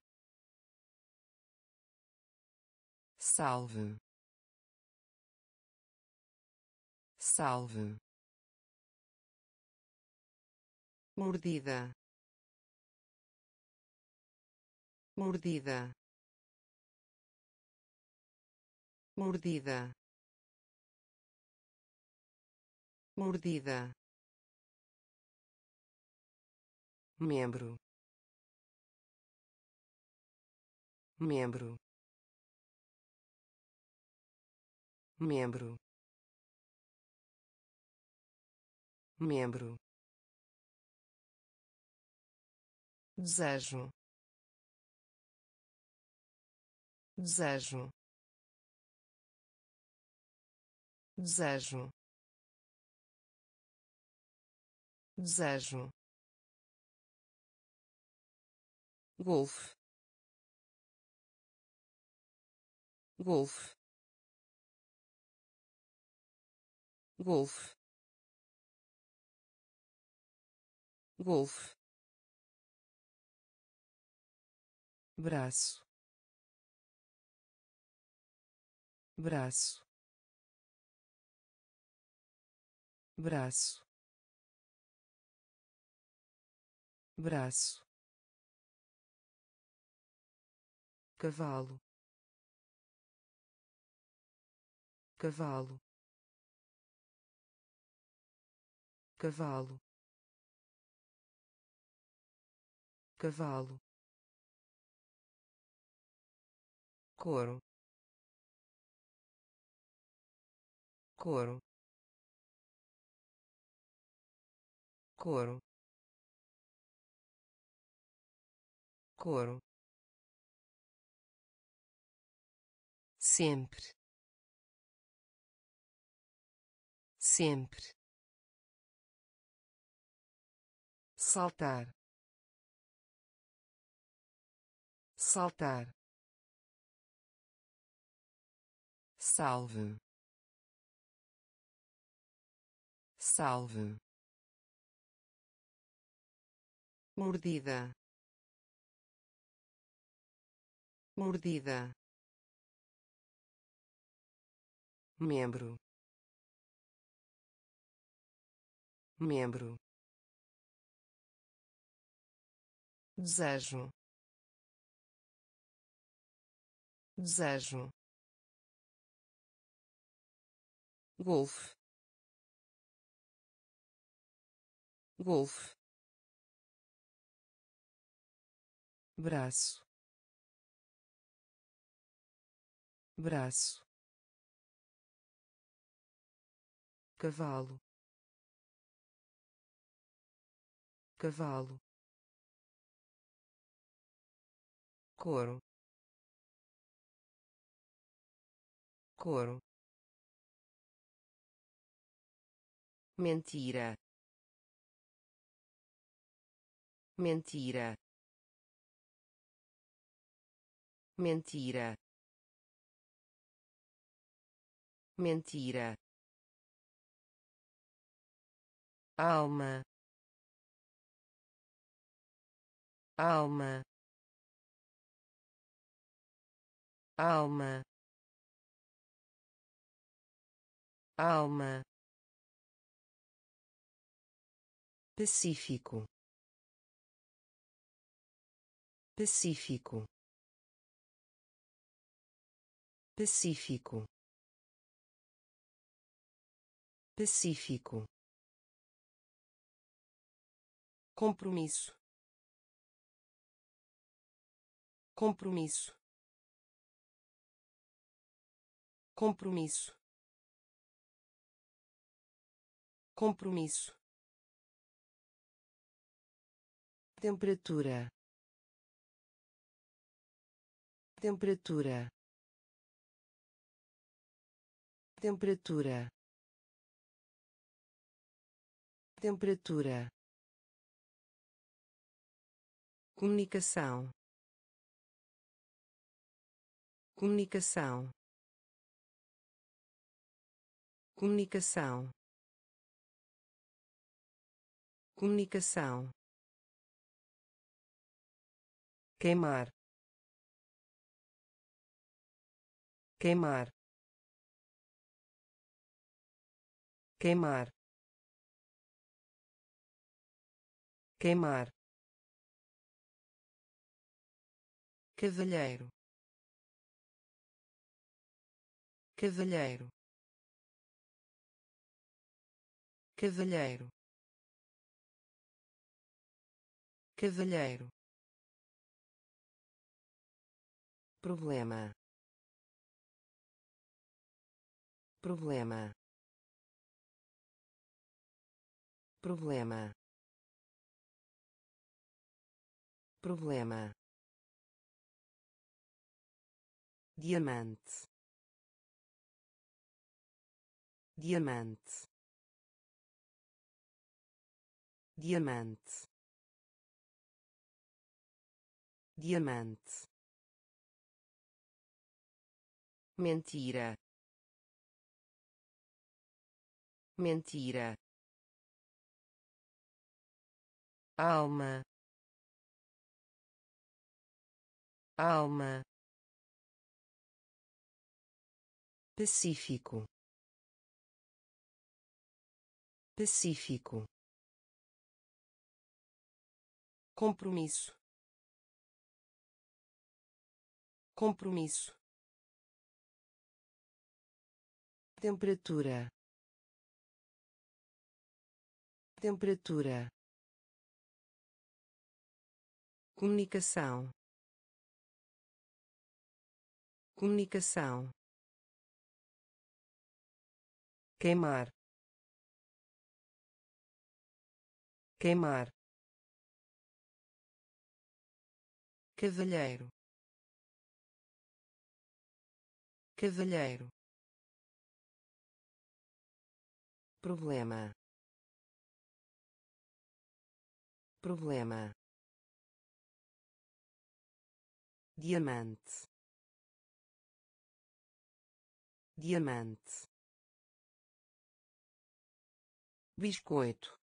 salve, salve, mordida, mordida, mordida, mordida, membro, membro, membro, membro, desejo, desejo, desejo, desejo, golfe, golfe, golfe, golfe, braço, braço, braço, braço, cavalo, cavalo, cavalo, cavalo, couro, couro, couro, couro, sempre, sempre, saltar, saltar, salve, salve, mordida, mordida, membro, membro, desejo, desejo, golfe, golfe, braço, braço, cavalo, cavalo, couro, couro, mentira, mentira, mentira, mentira, alma, alma, alma, alma, pacífico, pacífico, pacífico, pacífico, compromisso, compromisso, compromisso, compromisso, temperatura, temperatura, temperatura, temperatura, comunicação, comunicação, comunicação, comunicação, queimar, queimar, queimar, queimar, cavalheiro, cavalheiro, cavalheiro, cavalheiro, problema, problema, problema, problema, diamante, diamante, diamante, diamante, mentira, mentira, alma, alma, pacífico, pacífico, compromisso, compromisso, temperatura, temperatura, comunicação, comunicação, queimar, queimar, cavalheiro, cavalheiro, problema, problema, diamante, diamante, biscoito,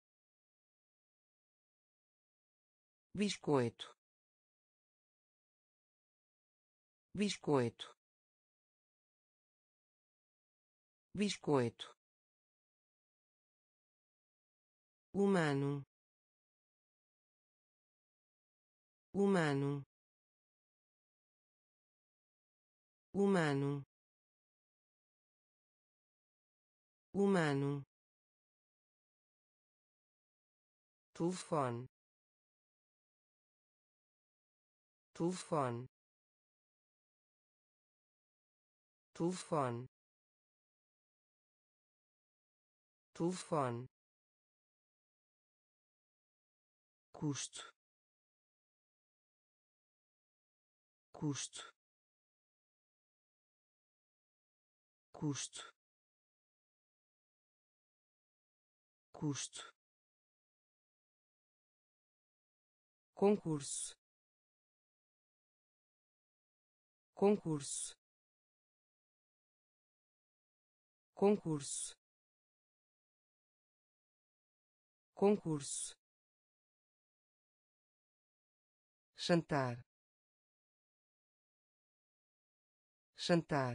biscoito, biscoito, biscoito, humano, humano, humano, humano, telefone, telefone, telefone, telefone, custo, custo, custo, custo, concurso, concurso, concurso, concurso, jantar, jantar,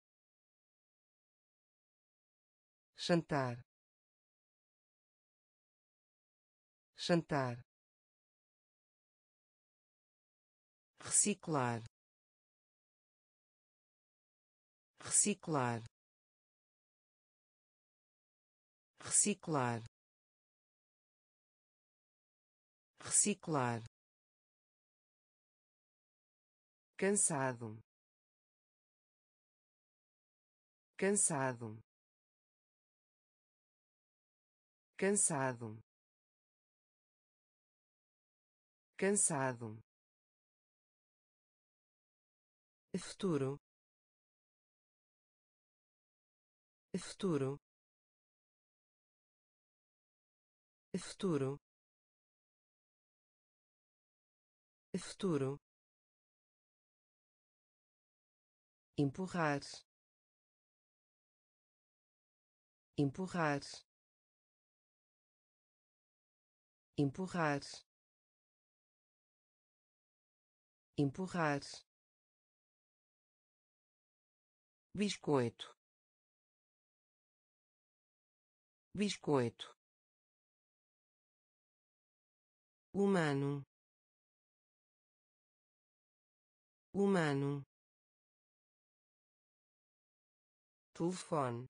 jantar, jantar, reciclar, reciclar, reciclar, reciclar, cansado, cansado, cansado, cansado, futuro, futuro, futuro, futuro, empurrar, empurrar, empurrar, empurrar, biscoito, biscoito, humano, humano, telefone,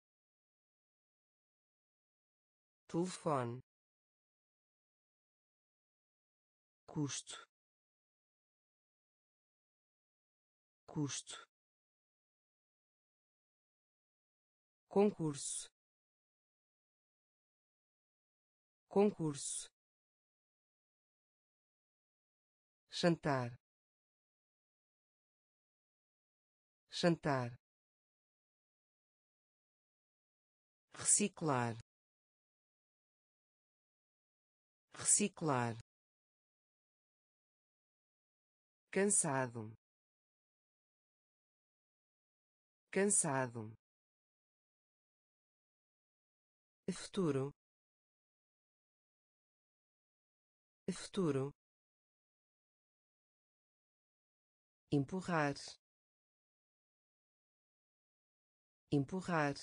telefone, custo, custo, concurso, concurso, jantar, jantar, reciclar, reciclar, cansado, cansado, futuro, futuro, empurrar, empurrar,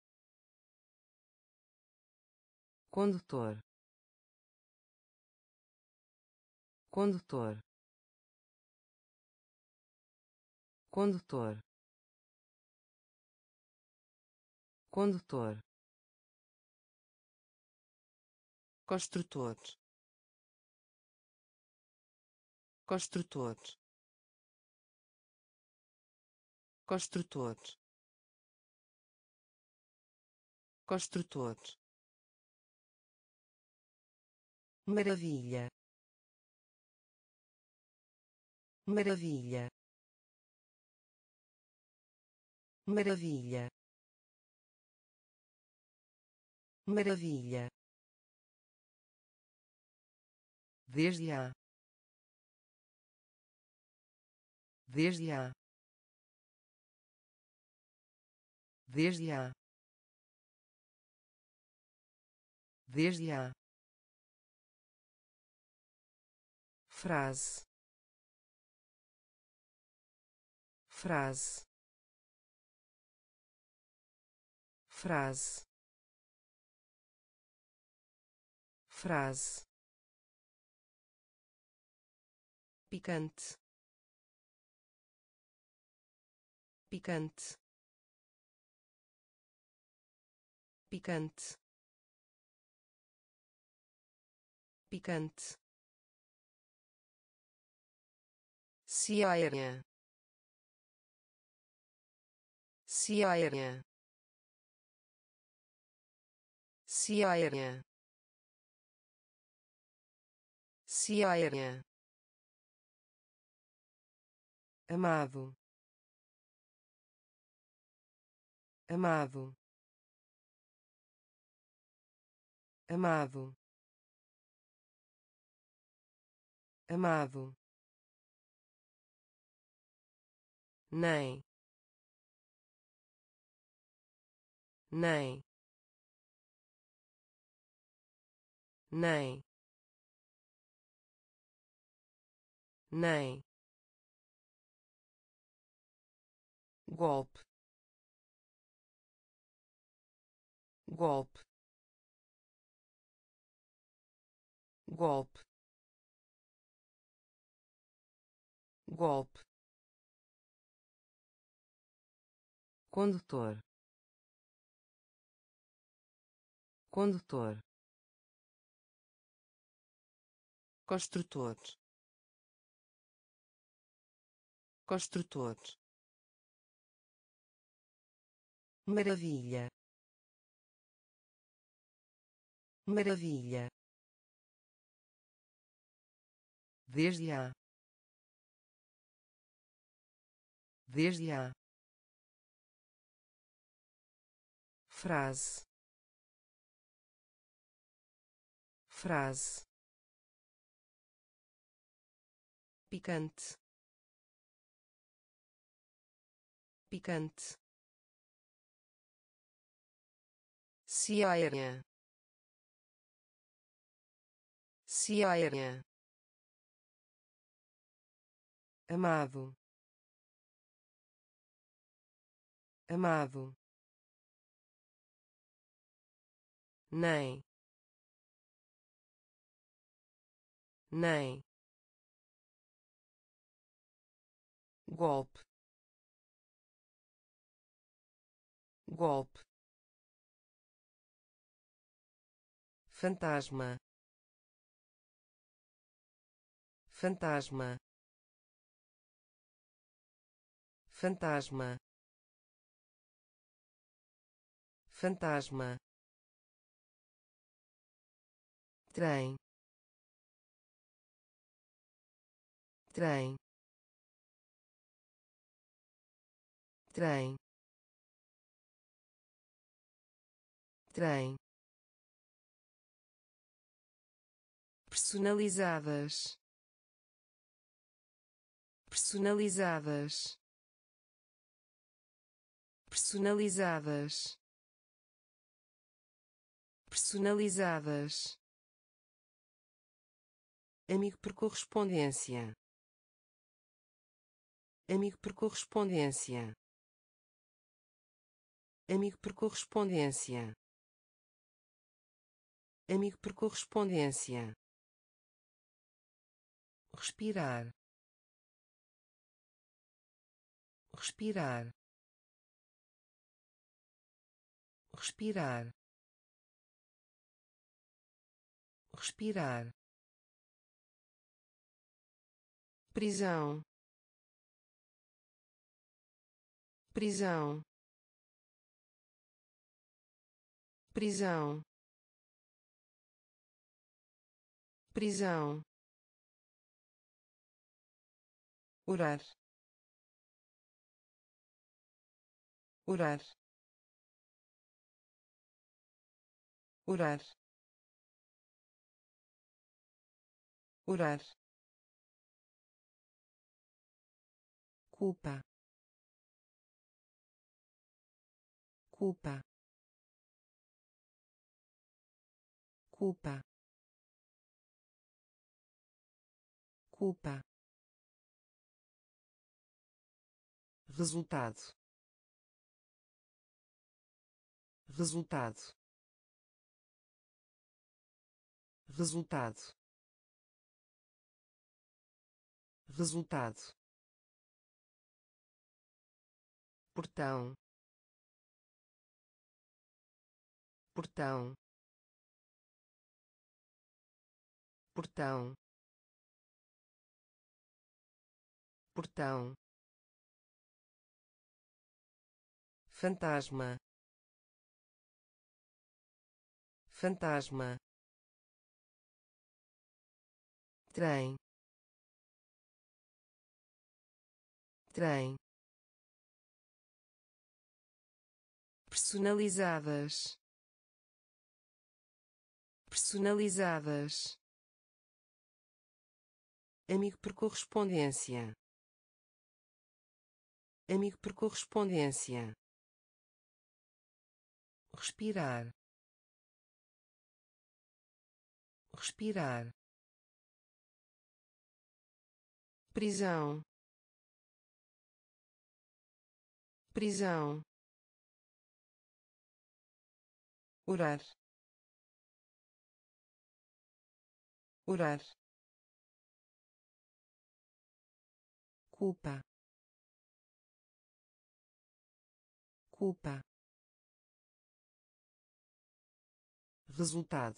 condutor, condutor, condutor, condutor, construtor, construtor, construtor, construtor, maravilha, maravilha, maravilha, maravilha, desde a, desde a, desde a, desde a, frase, frase, frase, frase, picante, picante, picante, picante, Ceará, Ceará, Ceará, Ceará, amado, amado, amado, amado, nem, nem, nem, nem, golpe, golpe, golpe, golpe, condutor, condutor, construtor, construtor, maravilha, maravilha, desde a, desde a, frase, frase, picante, picante, cia aérea, cia aérea, amado, amado, nem, nem, golpe, golpe, fantasma, fantasma, fantasma, fantasma, trem, trem, trem, trem, personalizadas, personalizadas, personalizadas, personalizadas, amigo por correspondência, amigo por correspondência, amigo por correspondência, amigo por correspondência, respirar, respirar, respirar, respirar, prisão, prisão, prisão, prisão, orar, orar, orar, orar, culpa, culpa, culpa, culpa, resultado, resultado, resultado, resultado, portão, portão, portão, portão, fantasma, fantasma, trem, trem, personalizadas, personalizadas, amigo por correspondência, amigo por correspondência, respirar, respirar, prisão, prisão, orar, orar, culpa, culpa, resultado,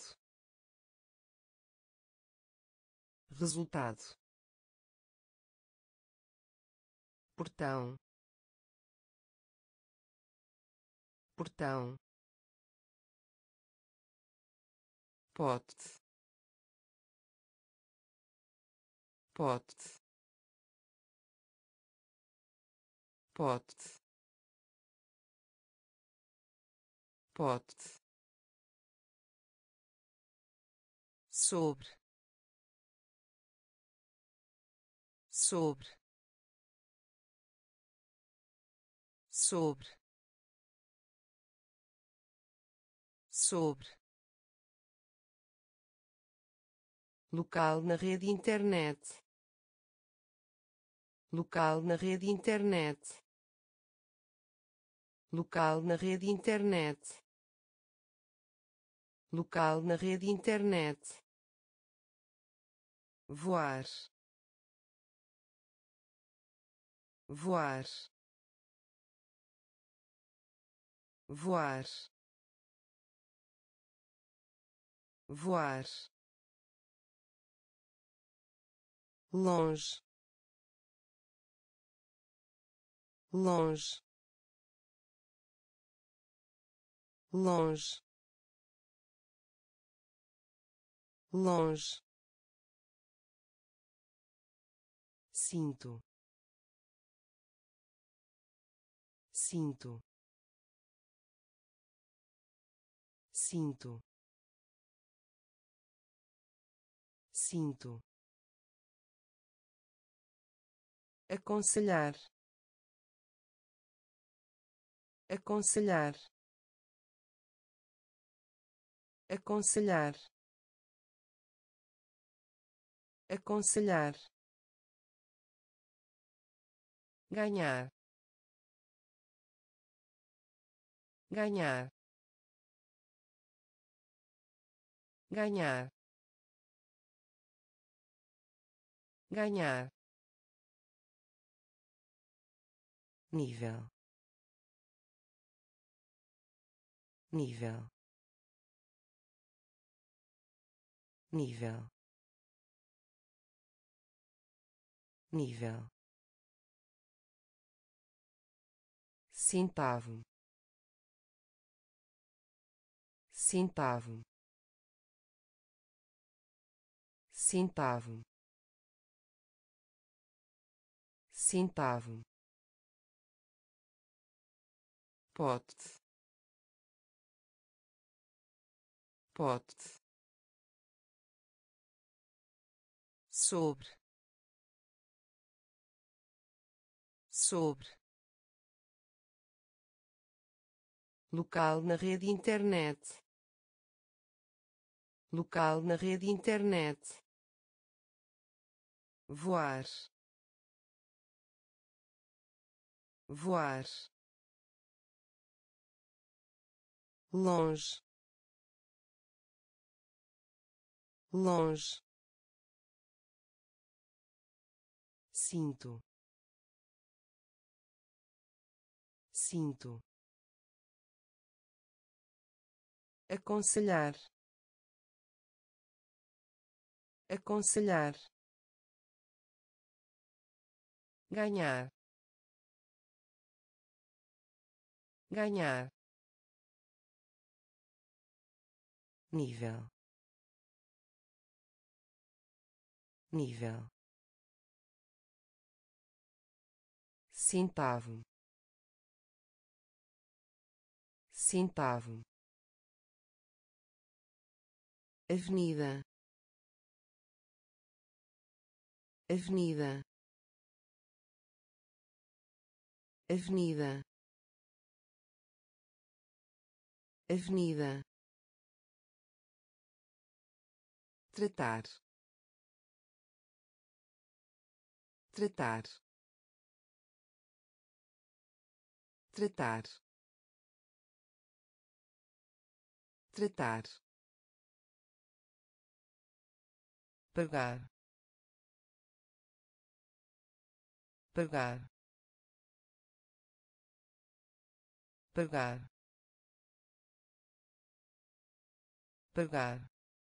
resultado, portão, portão, pote, pote, pote, pote, sobre, sobre, sobre, sobre, local na rede internet, local na rede internet, local na rede internet, local na rede internet, voar, voar, voar, voar, longe, longe, longe, longe, cinto, cinto, cinto, cinto, aconselhar, aconselhar, aconselhar, aconselhar, ganhar, ganhar, ganhar, ganhar, nível, nível, nível, nível, centavo, centavo, centavo, centavo, pote, pote, sobre, sobre, local na rede internet, local na rede internet, voar, voar, longe, longe, cinto, cinto, aconselhar, aconselhar, ganhar, ganhar, nível, nível, centavo, centavo, avenida, avenida, avenida, avenida, tratar, tratar, tratar, tratar, pagar, pagar, pagar, pagar,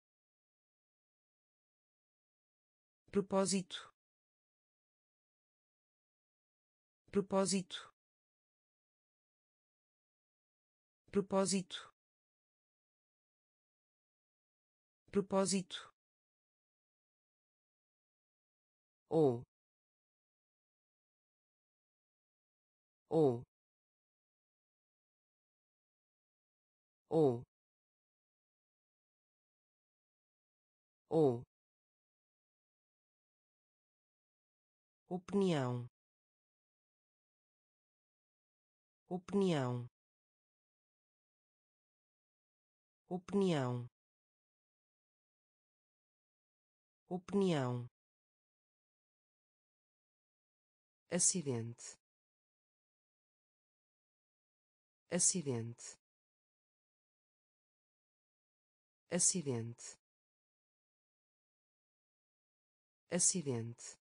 propósito, propósito, propósito, propósito, ou ou ou ou opinião, opinião, opinião, opinião, acidente, acidente, acidente, acidente,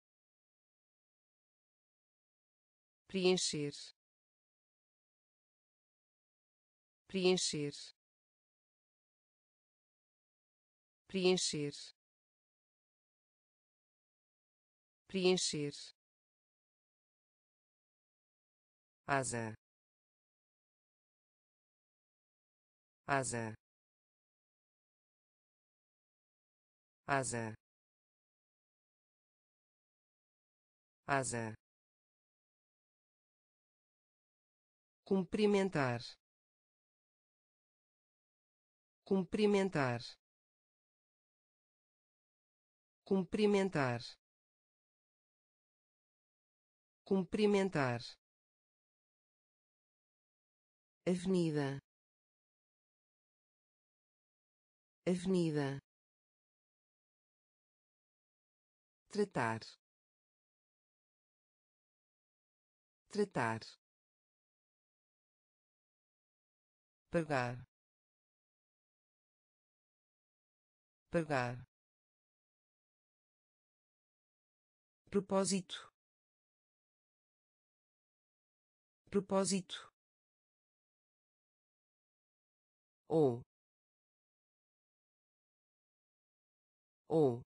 preencher, preencher, preencher, preencher, asa, asa, asa, asa, cumprimentar, cumprimentar, cumprimentar, cumprimentar, avenida, avenida, tratar, tratar, pagar, pagar, propósito, propósito, ou ou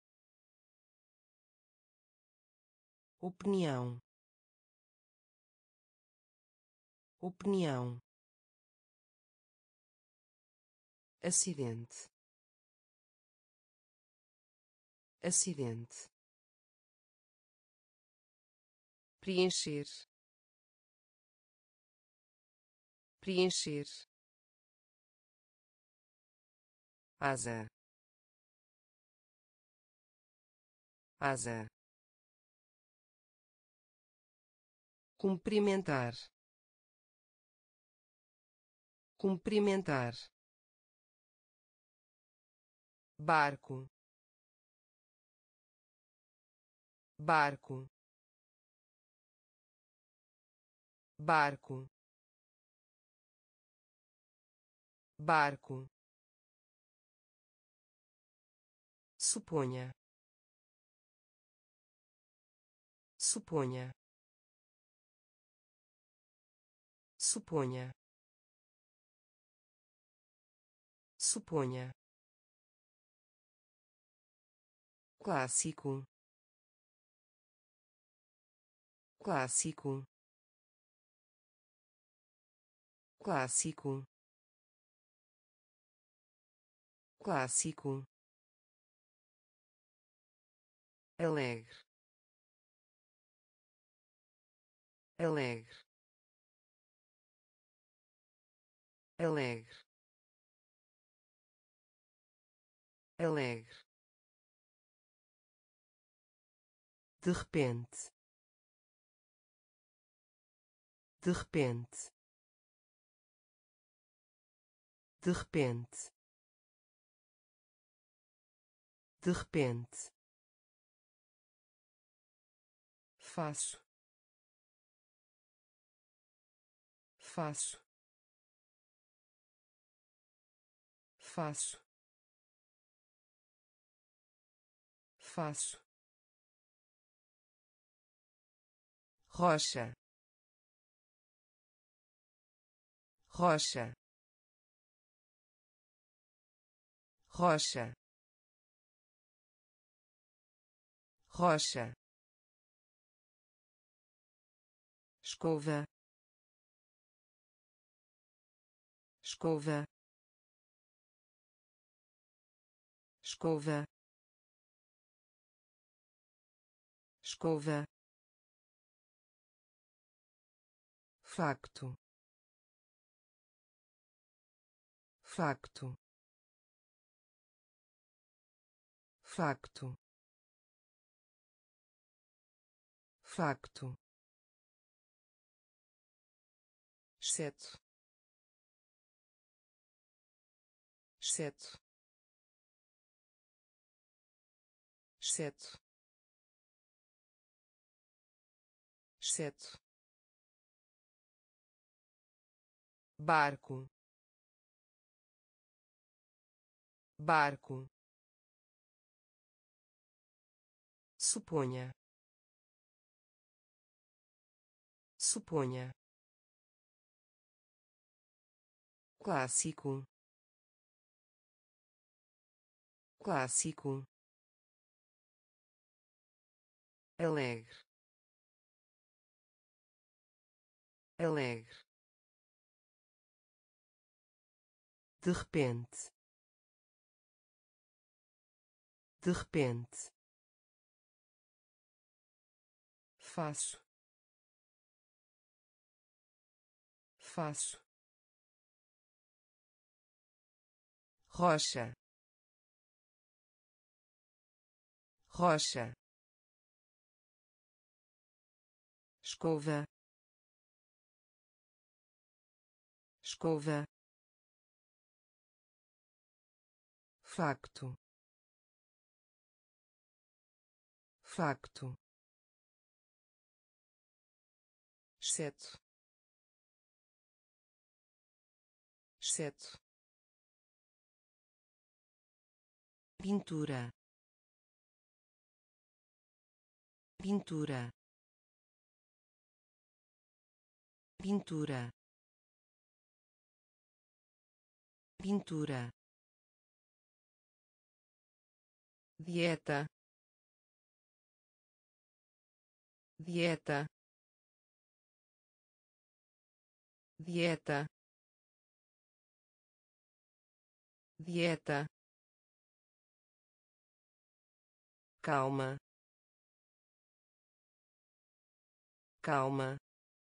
opinião, opinião, acidente, acidente, preencher, preencher, asa, asa, cumprimentar, cumprimentar, barco, barco, barco, barco, suponha, suponha, suponha, suponha, clássico, clássico, clássico, clássico, alegre, alegre, alegre, alegre, de repente, de repente, de repente, de repente, faço, faço, faço, faço, rocha, rocha, rocha, rocha, escova, escova, escova, escova, facto, facto, facto, facto, exceto, exceto, exceto, exceto, barco, barco, suponha, suponha, clássico, clássico, alegre, alegre, de repente, de repente, faço, faço, rocha, rocha, escova, escova, facto, facto, exceto, exceto, pintura, pintura, pintura, pintura, dieta, dieta, dieta, dieta, calma, calma,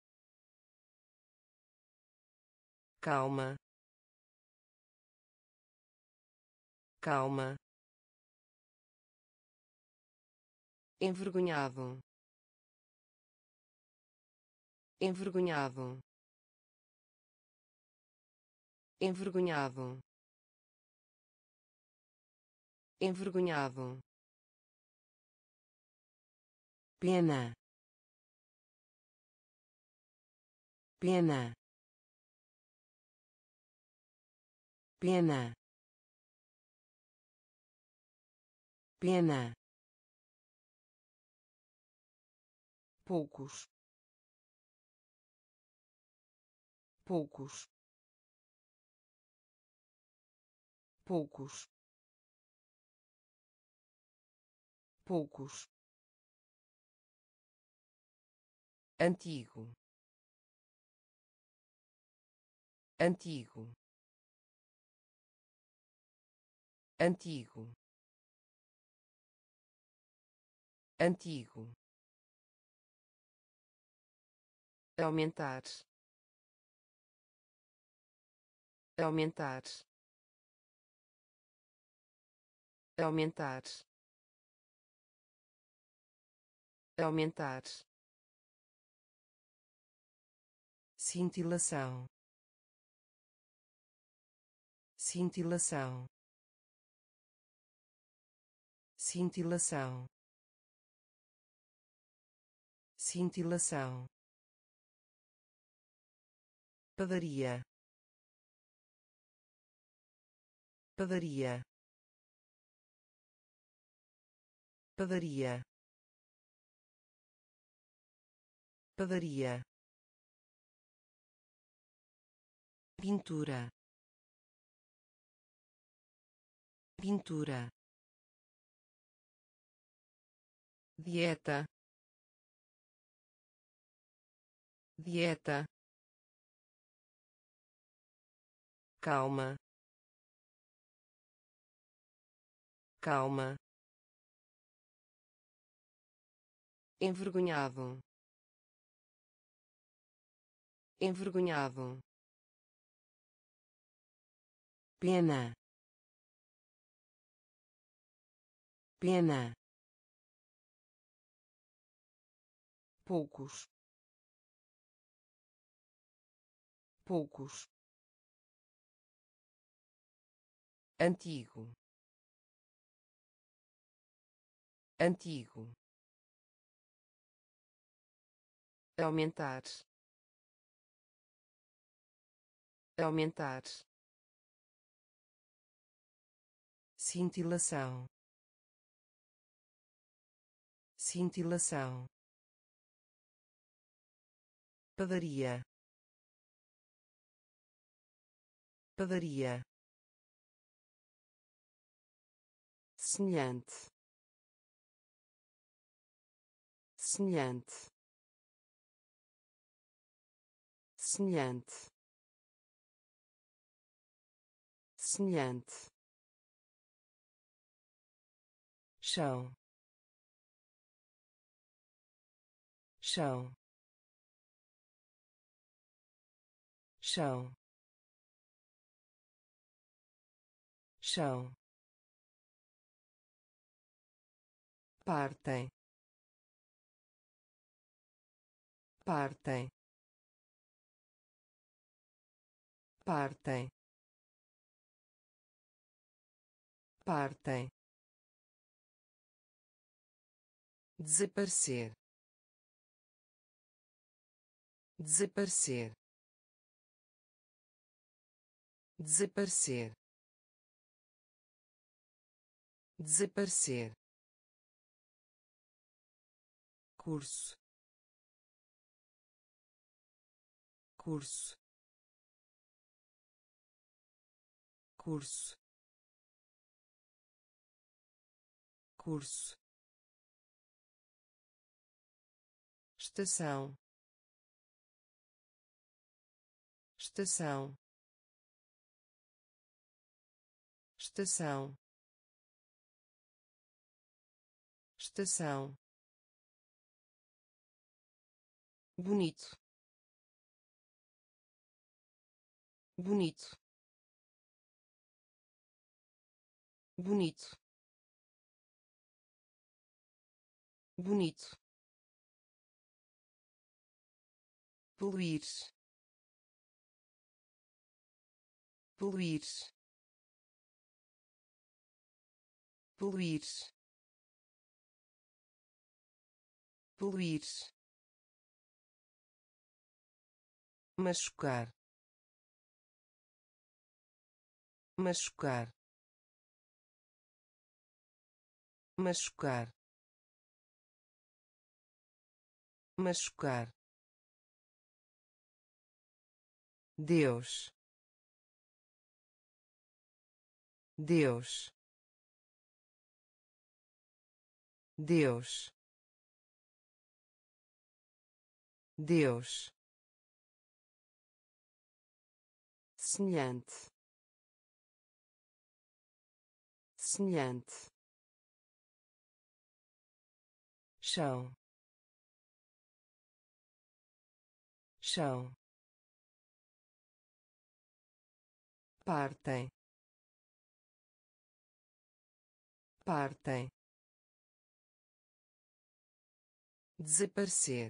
calma, calma, envergonhado, envergonhado, envergonhado, envergonhado, pena, pena, pena, pena, poucos, poucos, poucos, poucos, antigo, antigo, antigo, antigo, aumentar, aumentar, aumentar, aumentar, cintilação, cintilação, cintilação, cintilação, padaria, padaria, padaria, padaria, pintura, pintura, dieta, dieta, calma, calma, envergonhado, envergonhado, pena, pena, poucos, poucos, antigo, antigo, aumentar, aumentar, cintilação, cintilação, padaria, padaria, semelhante, semelhante, semelhante, semelhante, chão, chão, chão, chão, partem, partem, partem, partem, desaparecer, desaparecer, desaparecer, desaparecer, curso, curso, curso, curso, estação, estação, estação, estação, bonito, bonito, bonito, bonito, poluir, poluir, poluir, poluir, machucar, machucar, machucar, machucar, Deus, Deus, Deus, Deus, semelhante, semelhante, chão, chão, partem, partem, desaparecer,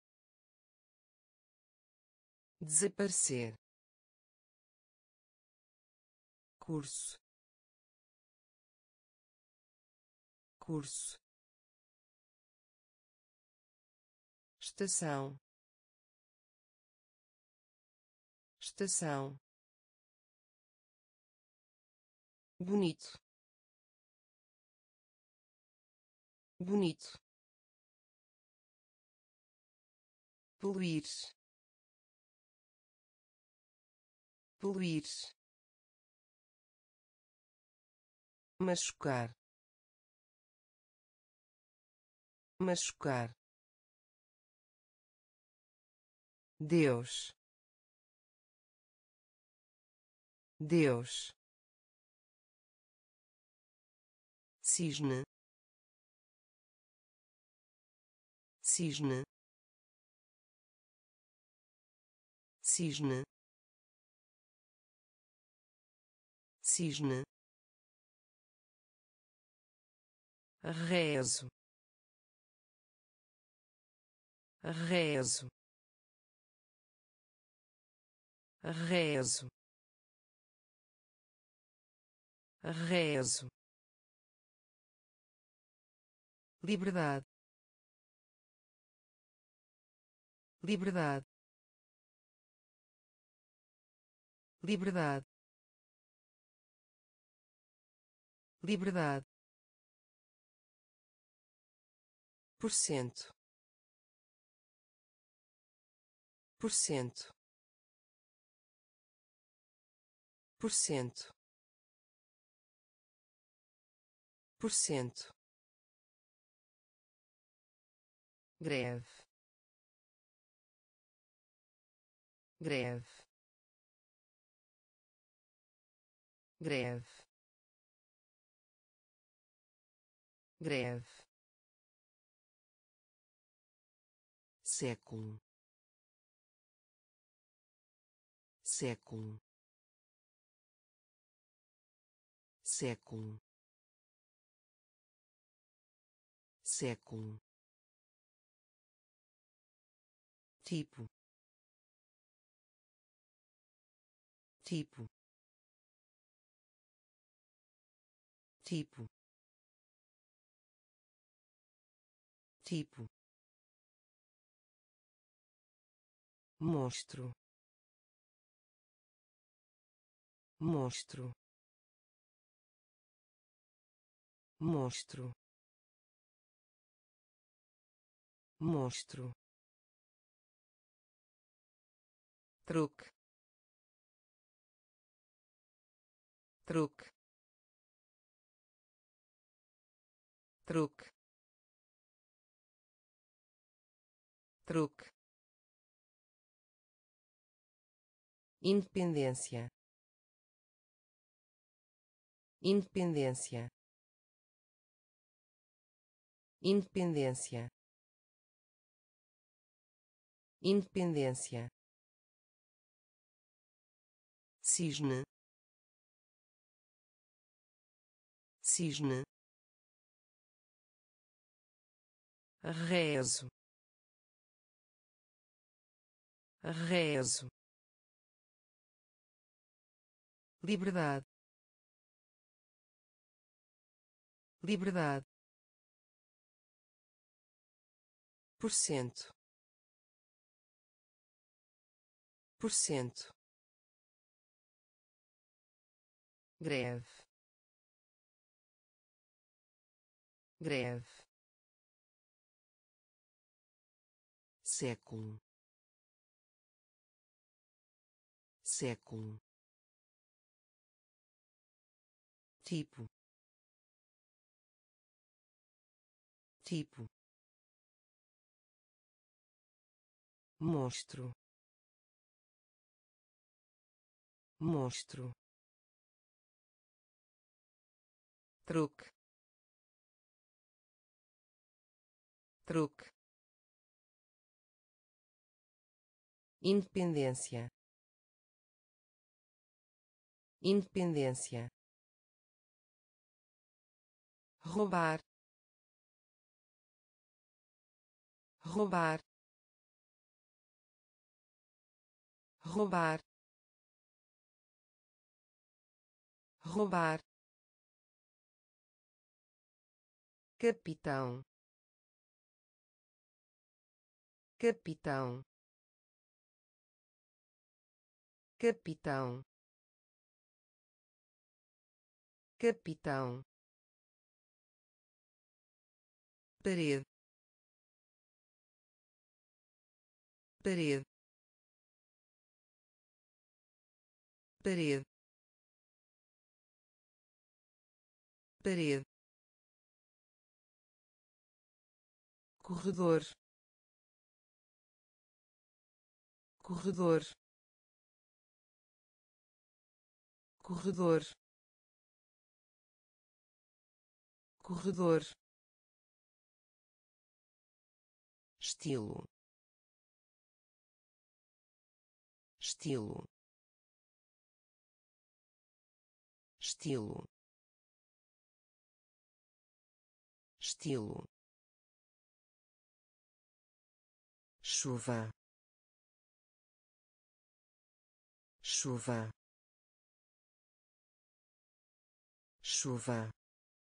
desaparecer, curso, curso, estação, estação, bonito, bonito, poluir, poluir, machucar, machucar, Deus, Deus, cisne, cisne, cisne, cisne, rezo, rezo, rezo, rezo, liberdade, liberdade, liberdade, liberdade, porcento, porcento, porcento, porcento, greve, greve, greve, greve, século, século, século, século, tipo, tipo, tipo, tipo, monstro, monstro, monstro, monstro, truque, truque, truque, truque, independência, independência, independência, independência, cisne, cisne, rezo, rezo, liberdade, liberdade, porcento, porcento, greve, greve, século, século, tipo, tipo, monstro, monstro, truque, truque, independência, independência, roubar, roubar, roubar, roubar, capitão, capitão, capitão, capitão, parede, parede, parede, parede, corredor, corredor, corredor, corredor, estilo, estilo, estilo, estilo, chuva, chuva, chuva,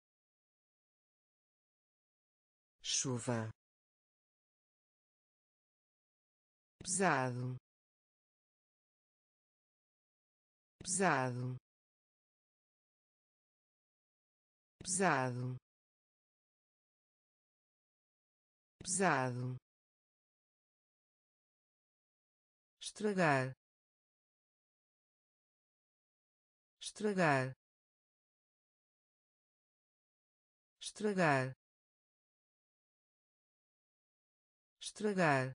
chuva, pesado, pesado, pesado, pesado, estragar, estragar, estragar, estragar,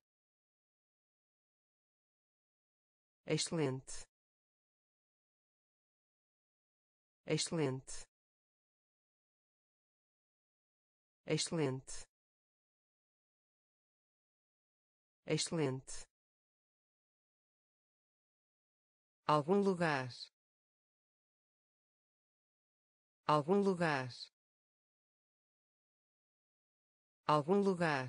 excelente, excelente, excelente, excelente, algum lugar, algum lugar, algum lugar,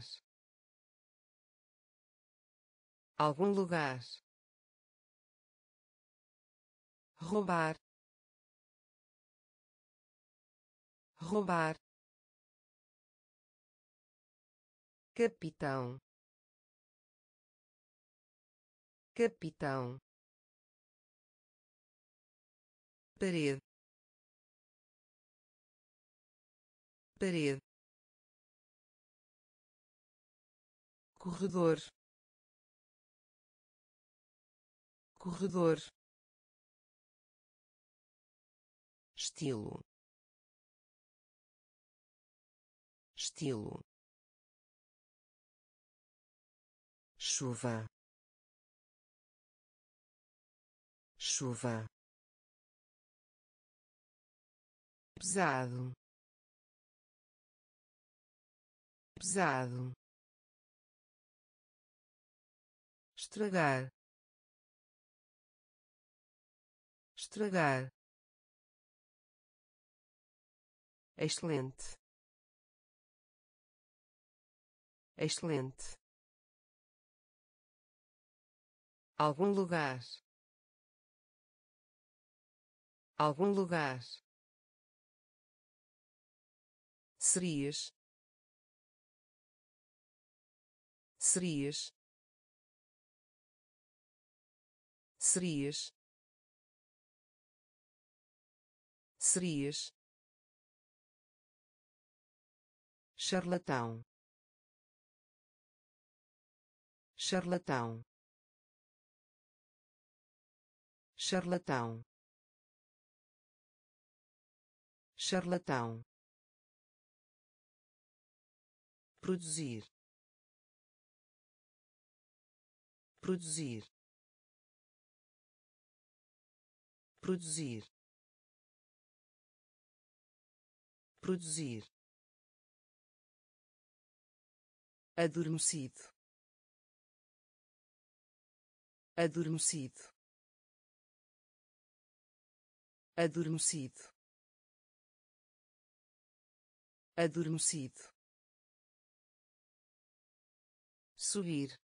algum lugar, roubar, roubar, capitão, capitão, parede, parede, corredor, corredor, estilo, estilo, chuva, chuva, pesado, pesado, estragar, estragar, excelente, excelente, algum lugar, algum lugar, serias, serias, serias, serias, charlatão, charlatão, charlatão, charlatão, produzir, produzir, produzir, produzir, adormecido, adormecido, adormecido, adormecido, subir,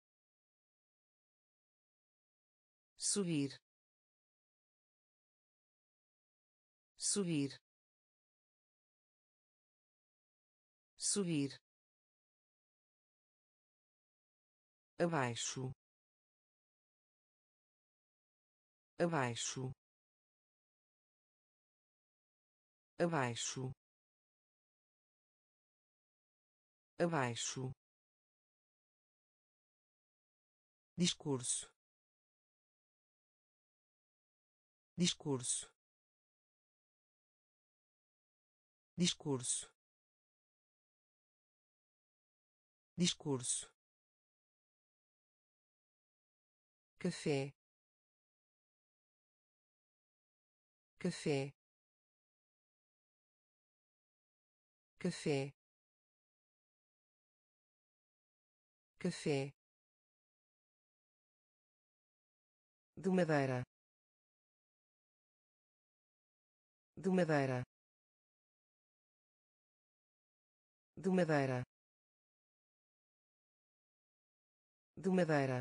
subir, subir, subir, abaixo, abaixo, abaixo, abaixo, discurso, discurso, discurso, discurso, café, café, café, café, de madeira, de madeira, de madeira, de madeira,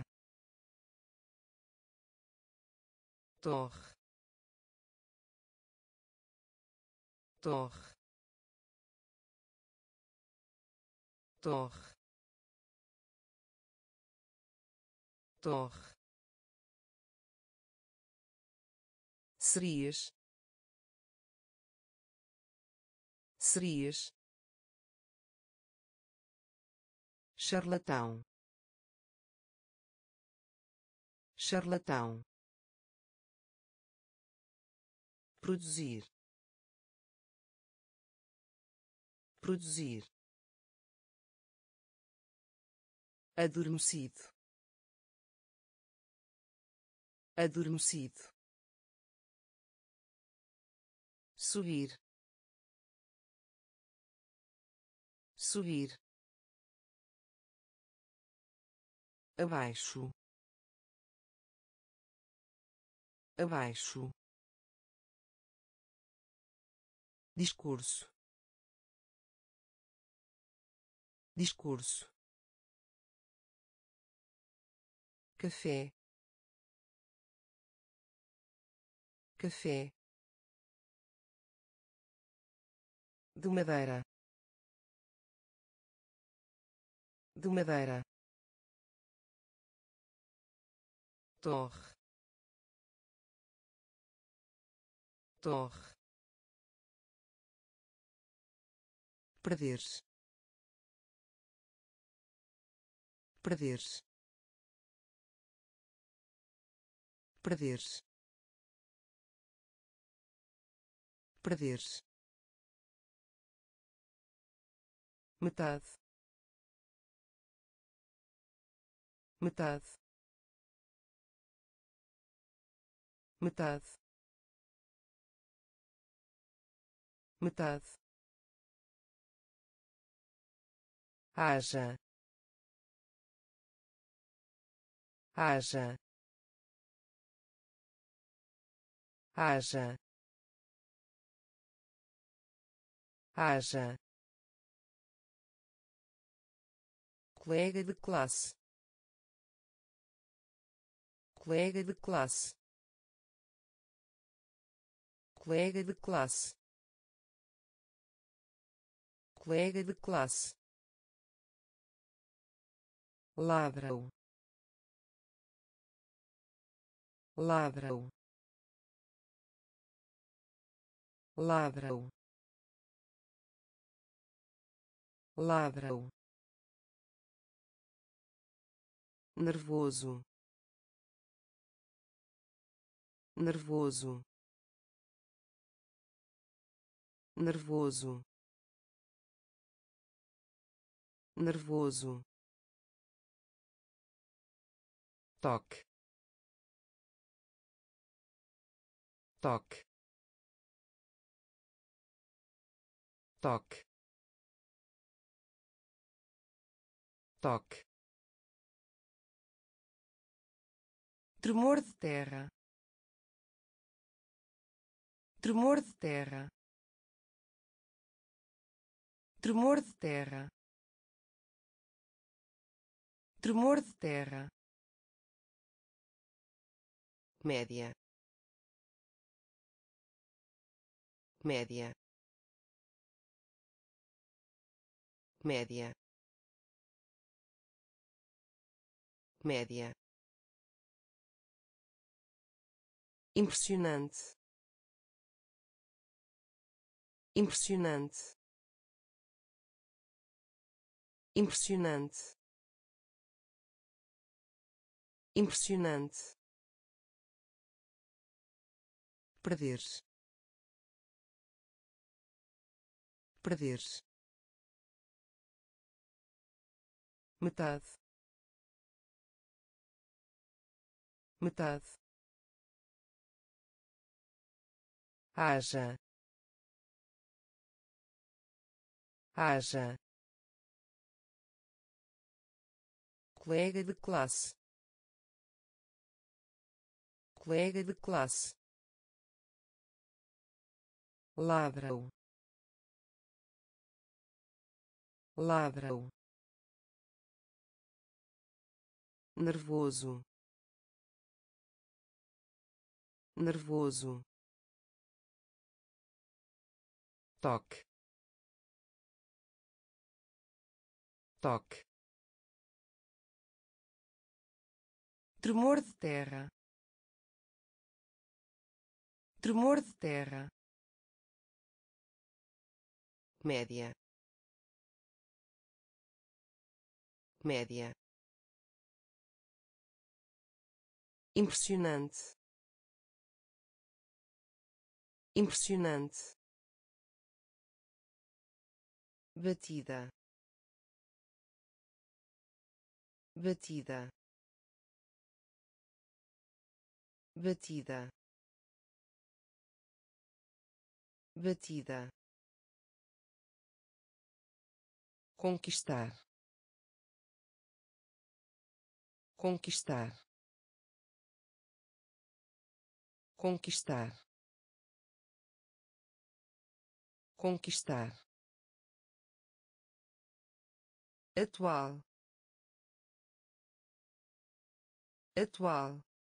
torre, torre, torre, torre, serias, serias, charlatão, charlatão, produzir, produzir, adormecido, adormecido, subir, subir, abaixo, abaixo, discurso, discurso, café, café, de madeira, de madeira, torre, torre, perder-se, perder-se, perder-se, perder-se, metade, metade, metade, metade, haja, haja, haja, haja, colega de classe, colega de classe, colega de classe, colega de classe, ladrão, ladrão, ladrão, ladrão, nervoso, nervoso, nervoso, nervoso, toque, toque, toque, toque, tremor de terra, tremor de terra, tremor de terra, tremor de terra, média, média, média, média, impressionante, impressionante, impressionante, impressionante, perder-se, perder-se, metade, metade, haja, haja, colega de classe, colega de classe, ladrão, ladrão, nervoso, nervoso, toque, toque, tremor de terra, tremor de terra, média, média, impressionante, impressionante, batida, batida, batida, batida, conquistar, conquistar, conquistar, conquistar, atual, atual,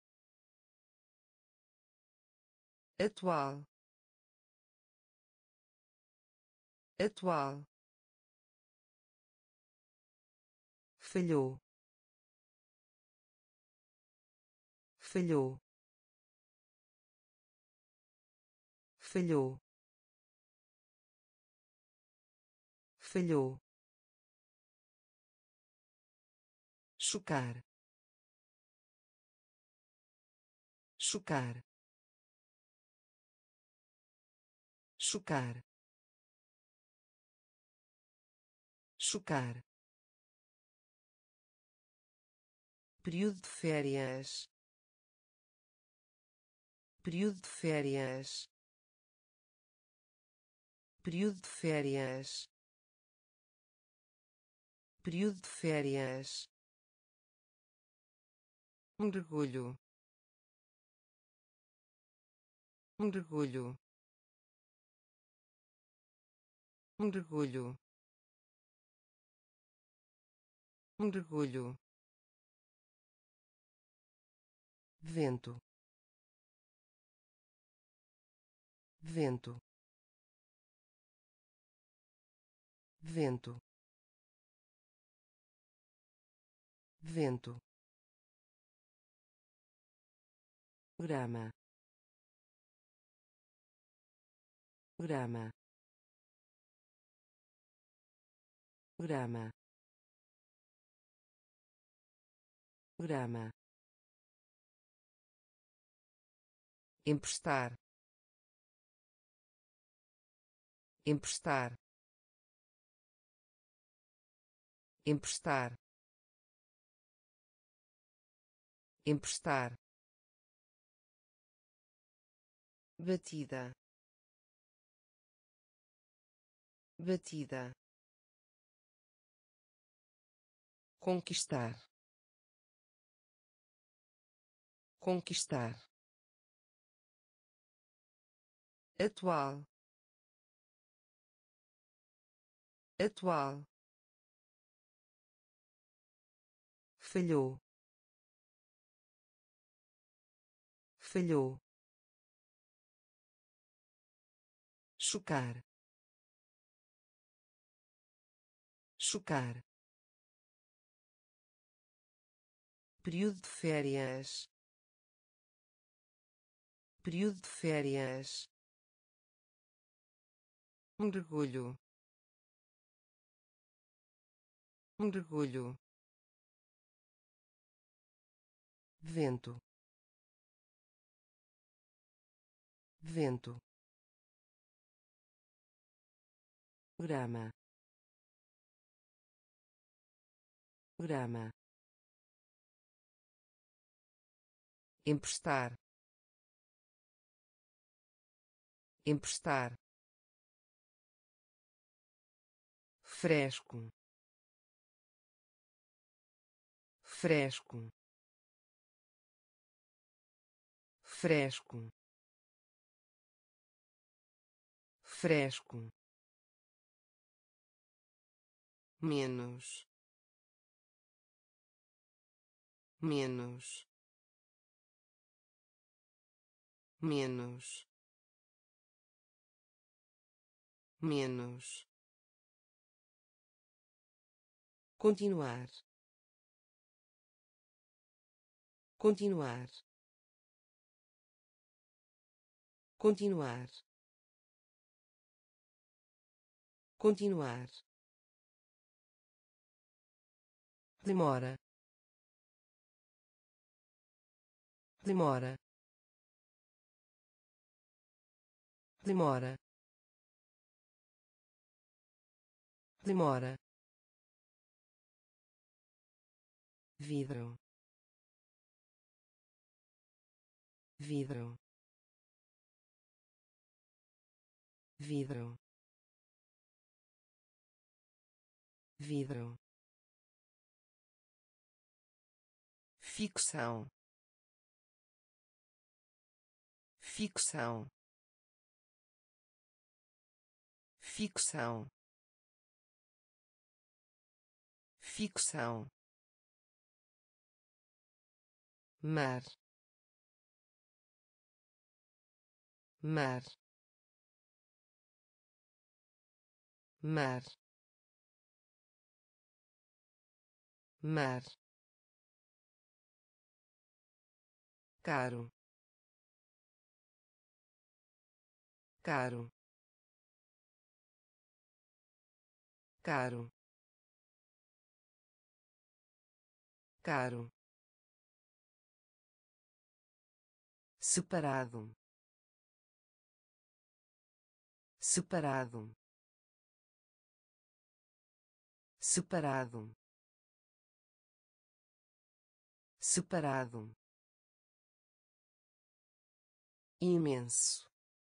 atual, atual, falhou, falhou, falhou, falhou, chocar, chocar, chocar, chocar, período de férias, período de férias, período de férias, período de férias, mergulho, mergulho, mergulho, mergulho, vento, vento, vento, vento, grama, grama, grama, grama, emprestar, emprestar, emprestar, emprestar, batida, batida, conquistar, conquistar, atual, atual, falhou, falhou, chocar, chocar, período de férias, período de férias, mergulho, mergulho, vento, vento, grama, grama, emprestar, emprestar, fresco, fresco, fresco, fresco, menos, menos, menos, menos, continuar, continuar, continuar, continuar, demora, demora, demora, demora, vidro, vidro, vidro, vidro, ficção, ficção, ficção, ficção, mar, mar, mar, mar, caro, caro, caro, caro, separado, separado, separado, separado, imenso,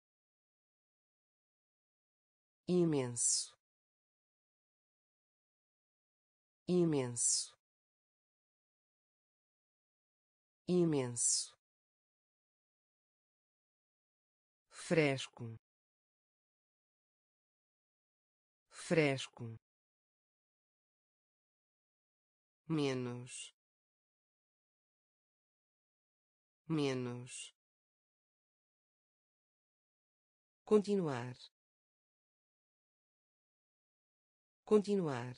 imenso, imenso, imenso, fresco, fresco, menos, menos, continuar, continuar,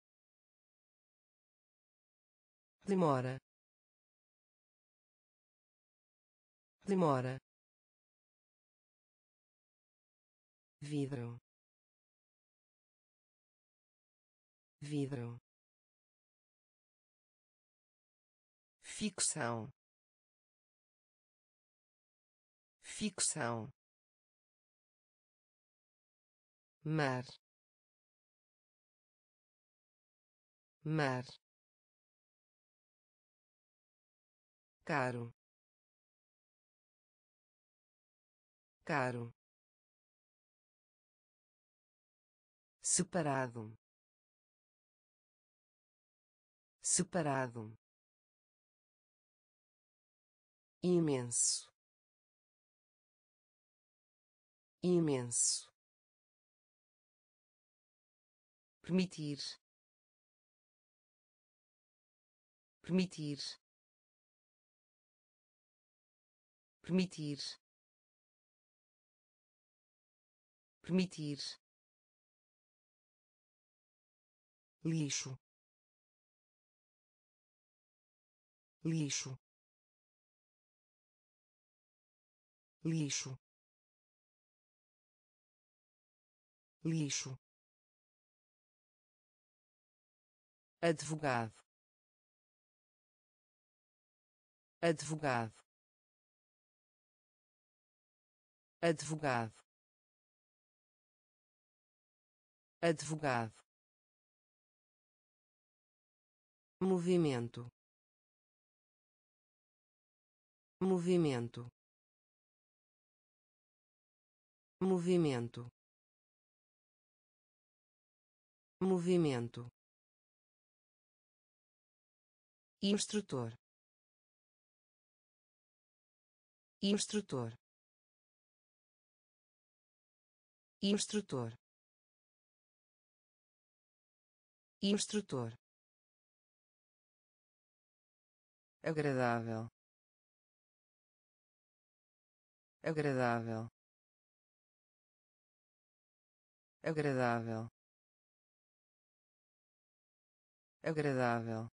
demora, demora, vidro, vidro, ficção, ficção, mar, mar, caro, caro, separado, separado, imenso, imenso, permitir, permitir, permitir, permitir, lixo, lixo, lixo, lixo, advogado, advogado, advogado, advogado, movimento, movimento, movimento, movimento, instrutor, instrutor, instrutor, instrutor, agradável, agradável, agradável, agradável,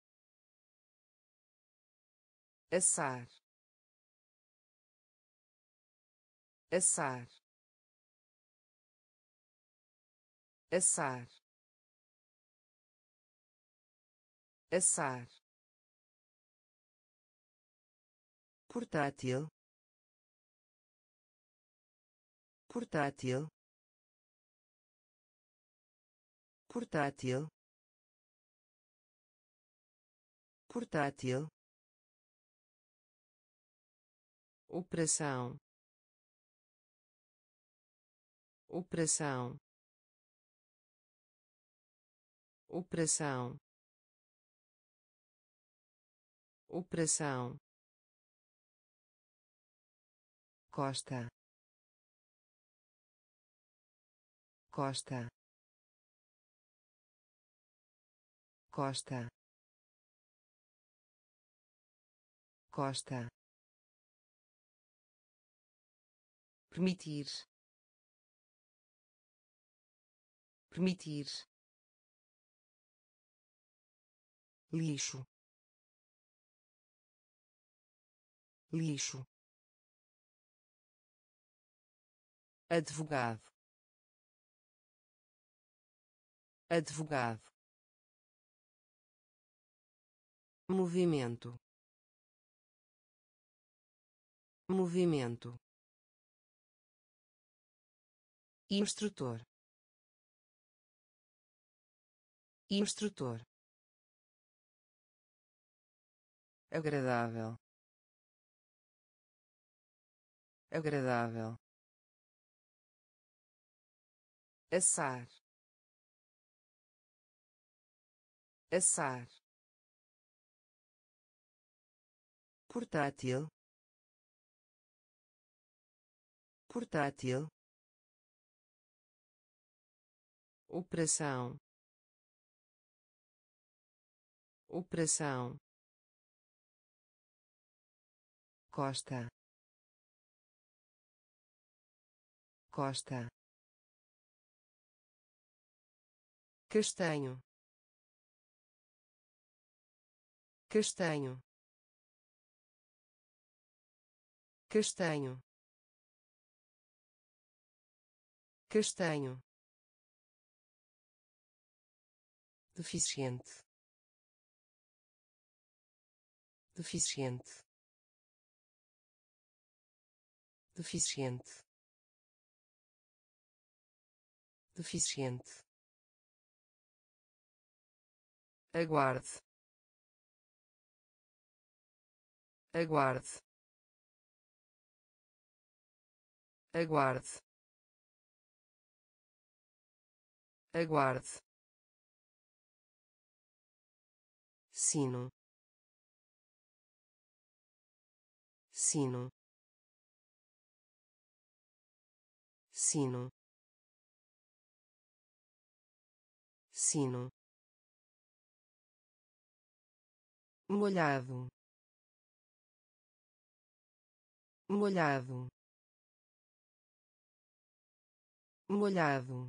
assar, assar, assar, assar, portátil, portátil, portátil, portátil, operação, operação, operação, operação, costa, costa, costa, costa, permitir, permitir, lixo, lixo, advogado, advogado, movimento, movimento, instrutor, instrutor, agradável, agradável, assar, assar, portátil, portátil, operação, operação, costa, costa, castanho, castanho, castanho, castanho, deficiente, deficiente, deficiente, deficiente, aguarde, aguarde, aguarde, aguarde, sino, sino, sino, sino, molhado, molhado, molhado,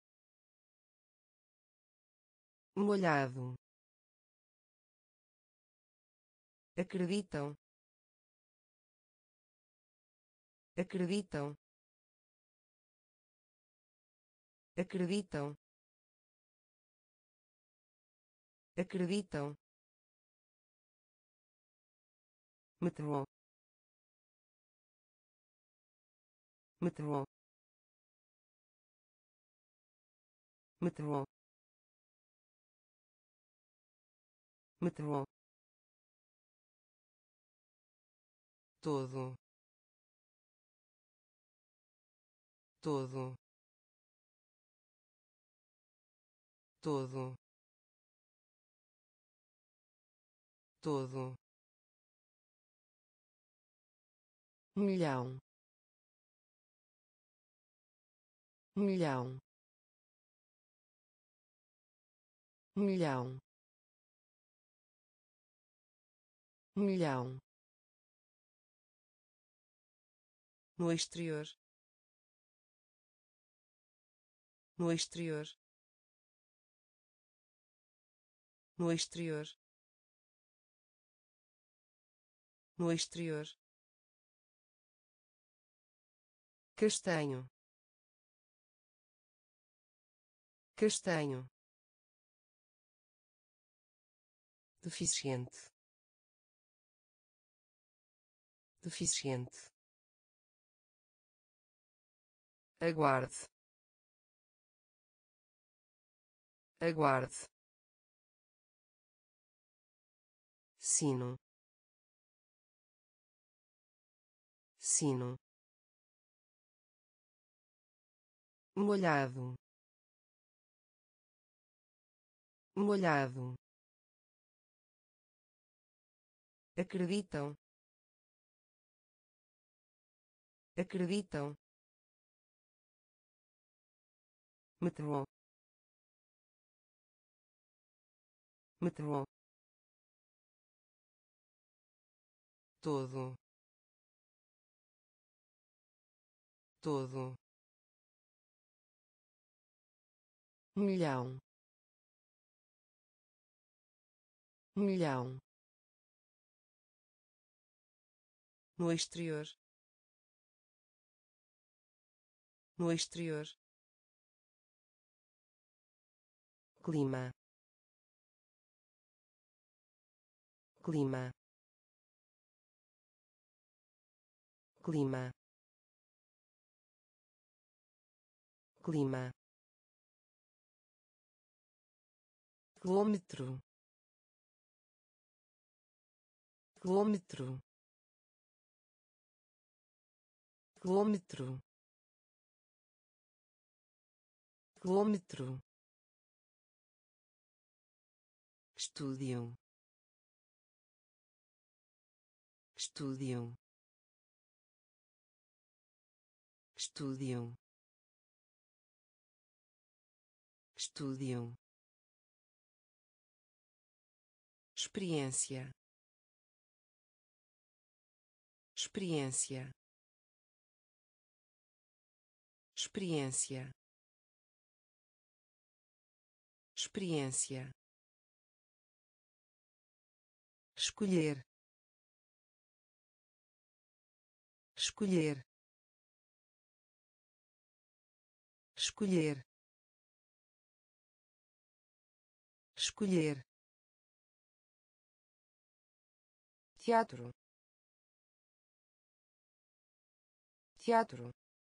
molhado, acreditam, acreditam, acreditam, acreditam, metrô, metrô, metrô, metrô, todo, todo, todo, todo, milhão, milhão, milhão, milhão, no exterior, no exterior, no exterior, no exterior, castanho, castanho, deficiente, deficiente, aguarde, aguarde, sino, sino, molhado, molhado, acreditam, acreditam, metrô, metrô, todo, todo, milhão, milhão, no exterior, no exterior, clima, clima, clima, clima, quilômetro, quilômetro, quilômetro, quilômetro, estúdio, estúdio, estúdio, estúdio, experiência, experiência, experiência, experiência, escolher, escolher, escolher, escolher, teatro, teatro,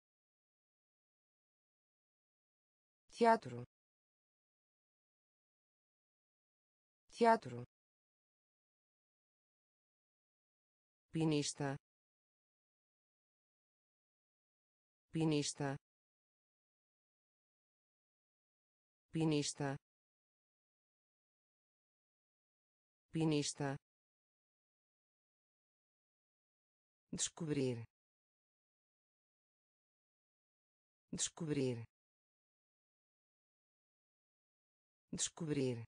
teatro, teatro, pinista, pinista, pinista, pinista, descobrir, descobrir, descobrir,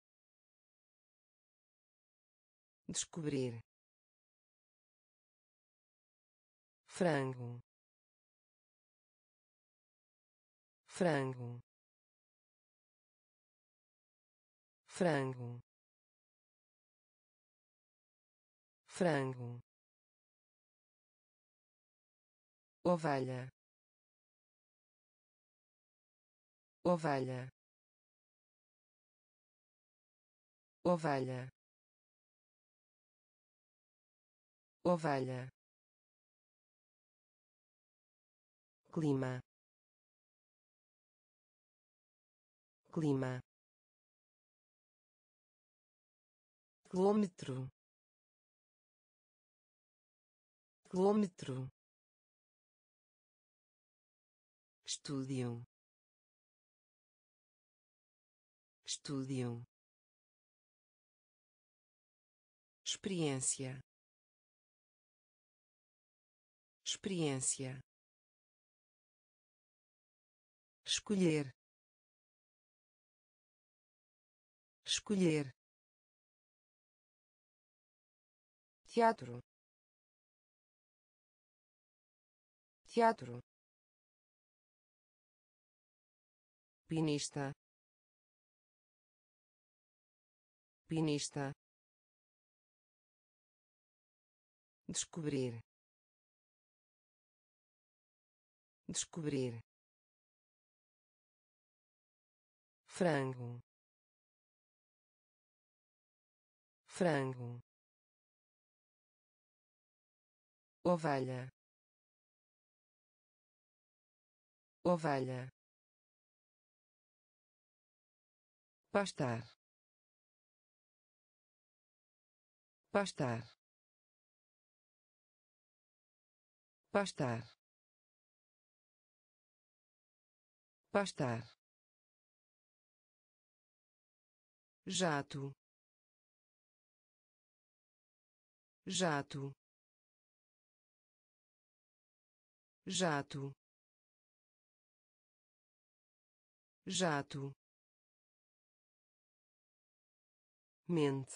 descobrir, frango, frango, frango, frango, ovelha, ovelha, ovelha, ovelha, clima, clima, quilômetro, quilômetro, estúdio, estúdio, experiência, experiência, escolher, escolher, teatro, teatro, pinista, pinista, descobrir, descobrir, frango, frango, ovelha, ovelha, pastar, pastar, pastar, pastar, jato, jato, jato, jato, mente,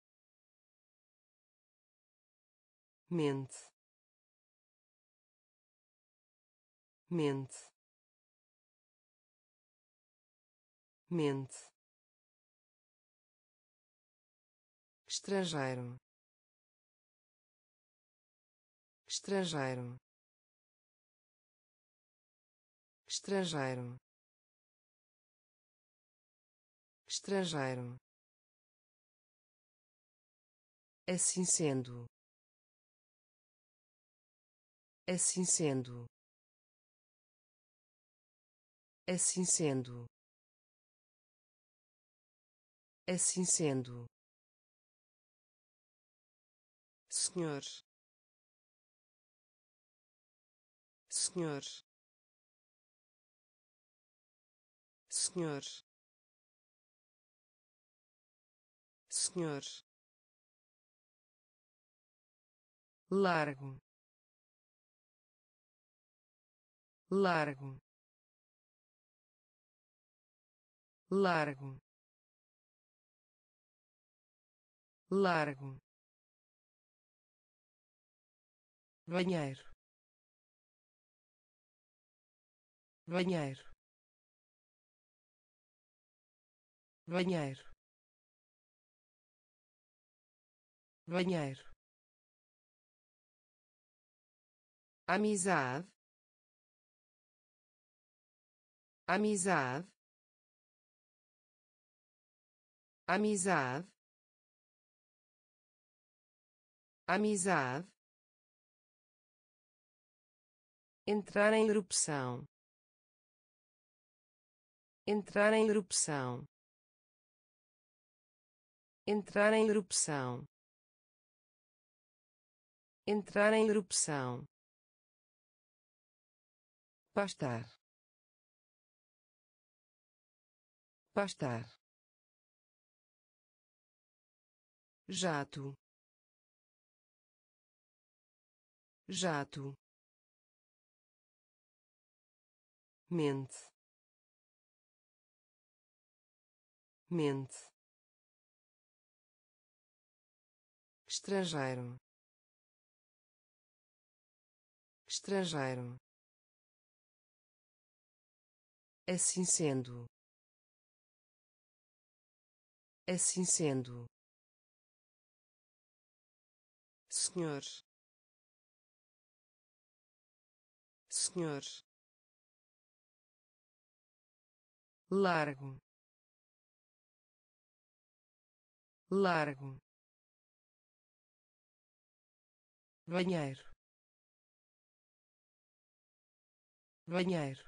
mente, mente, mente, estrangeiro, estrangeiro, estrangeiro, estrangeiro, assim sendo, assim sendo, assim sendo, assim sendo, senhor, senhor, senhor, senhor, largo, largo, largo, largo, banheiro, banheiro, banheiro, banheiro, amizade, amizade, amizade, amizade, entrar em erupção, entrar em erupção, entrar em erupção, entrar em erupção, pastar, pastar, jato, jato, mente, mente, estrangeiro, estrangeiro, assim sendo, assim sendo, senhor, senhor, largo, largo, banheiro, banheiro,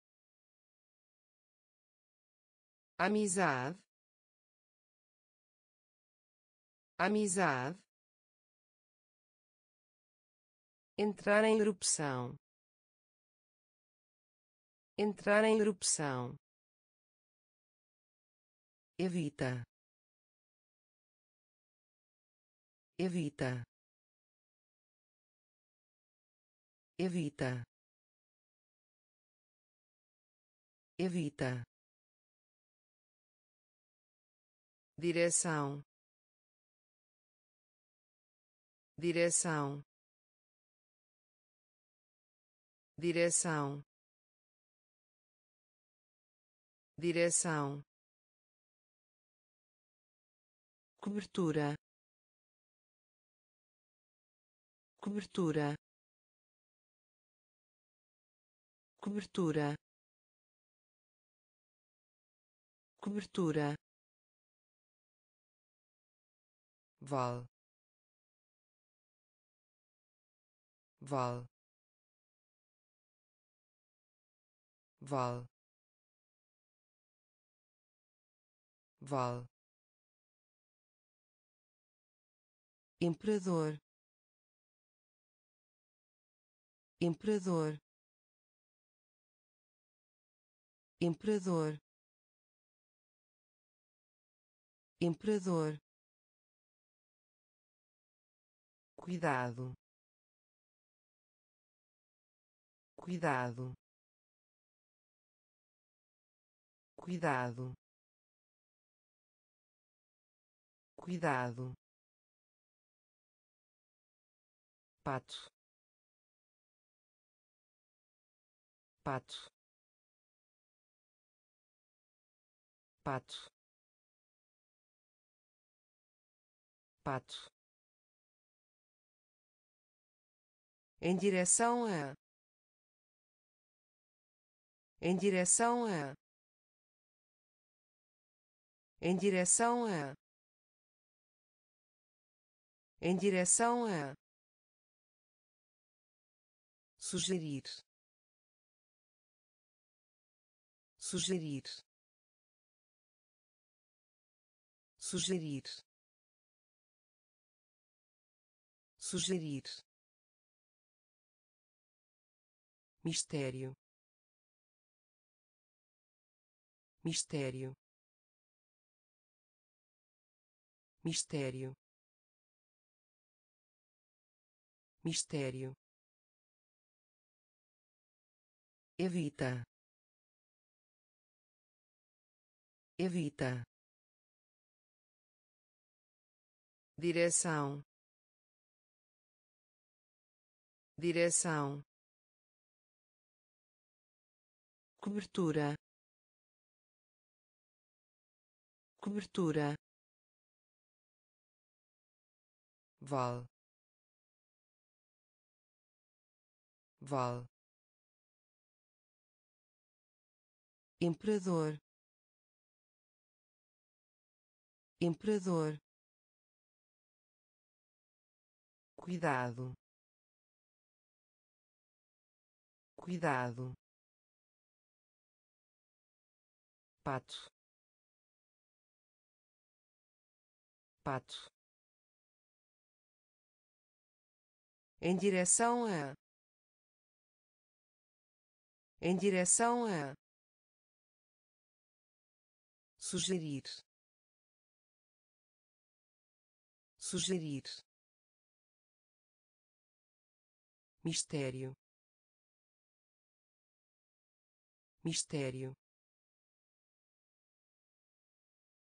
amizade, amizade, entrar em erupção, entrar em erupção, evita, evita, evita, evita, direção, direção, direção, direção, cobertura, cobertura, cobertura, cobertura, val, val, val, val, imperador, imperador, imperador, imperador, cuidado, cuidado, cuidado, cuidado, pato, pato, pato, pato, em direção a, em direção a, em direção a, em direção a, sugerir, sugerir, sugerir, sugerir, mistério, mistério, mistério, mistério, evita, evita, direção, direção, cobertura, cobertura, val, val, imperador, imperador, cuidado, cuidado, pato, pato, em direção a, em direção a, sugerir, sugerir, mistério, mistério,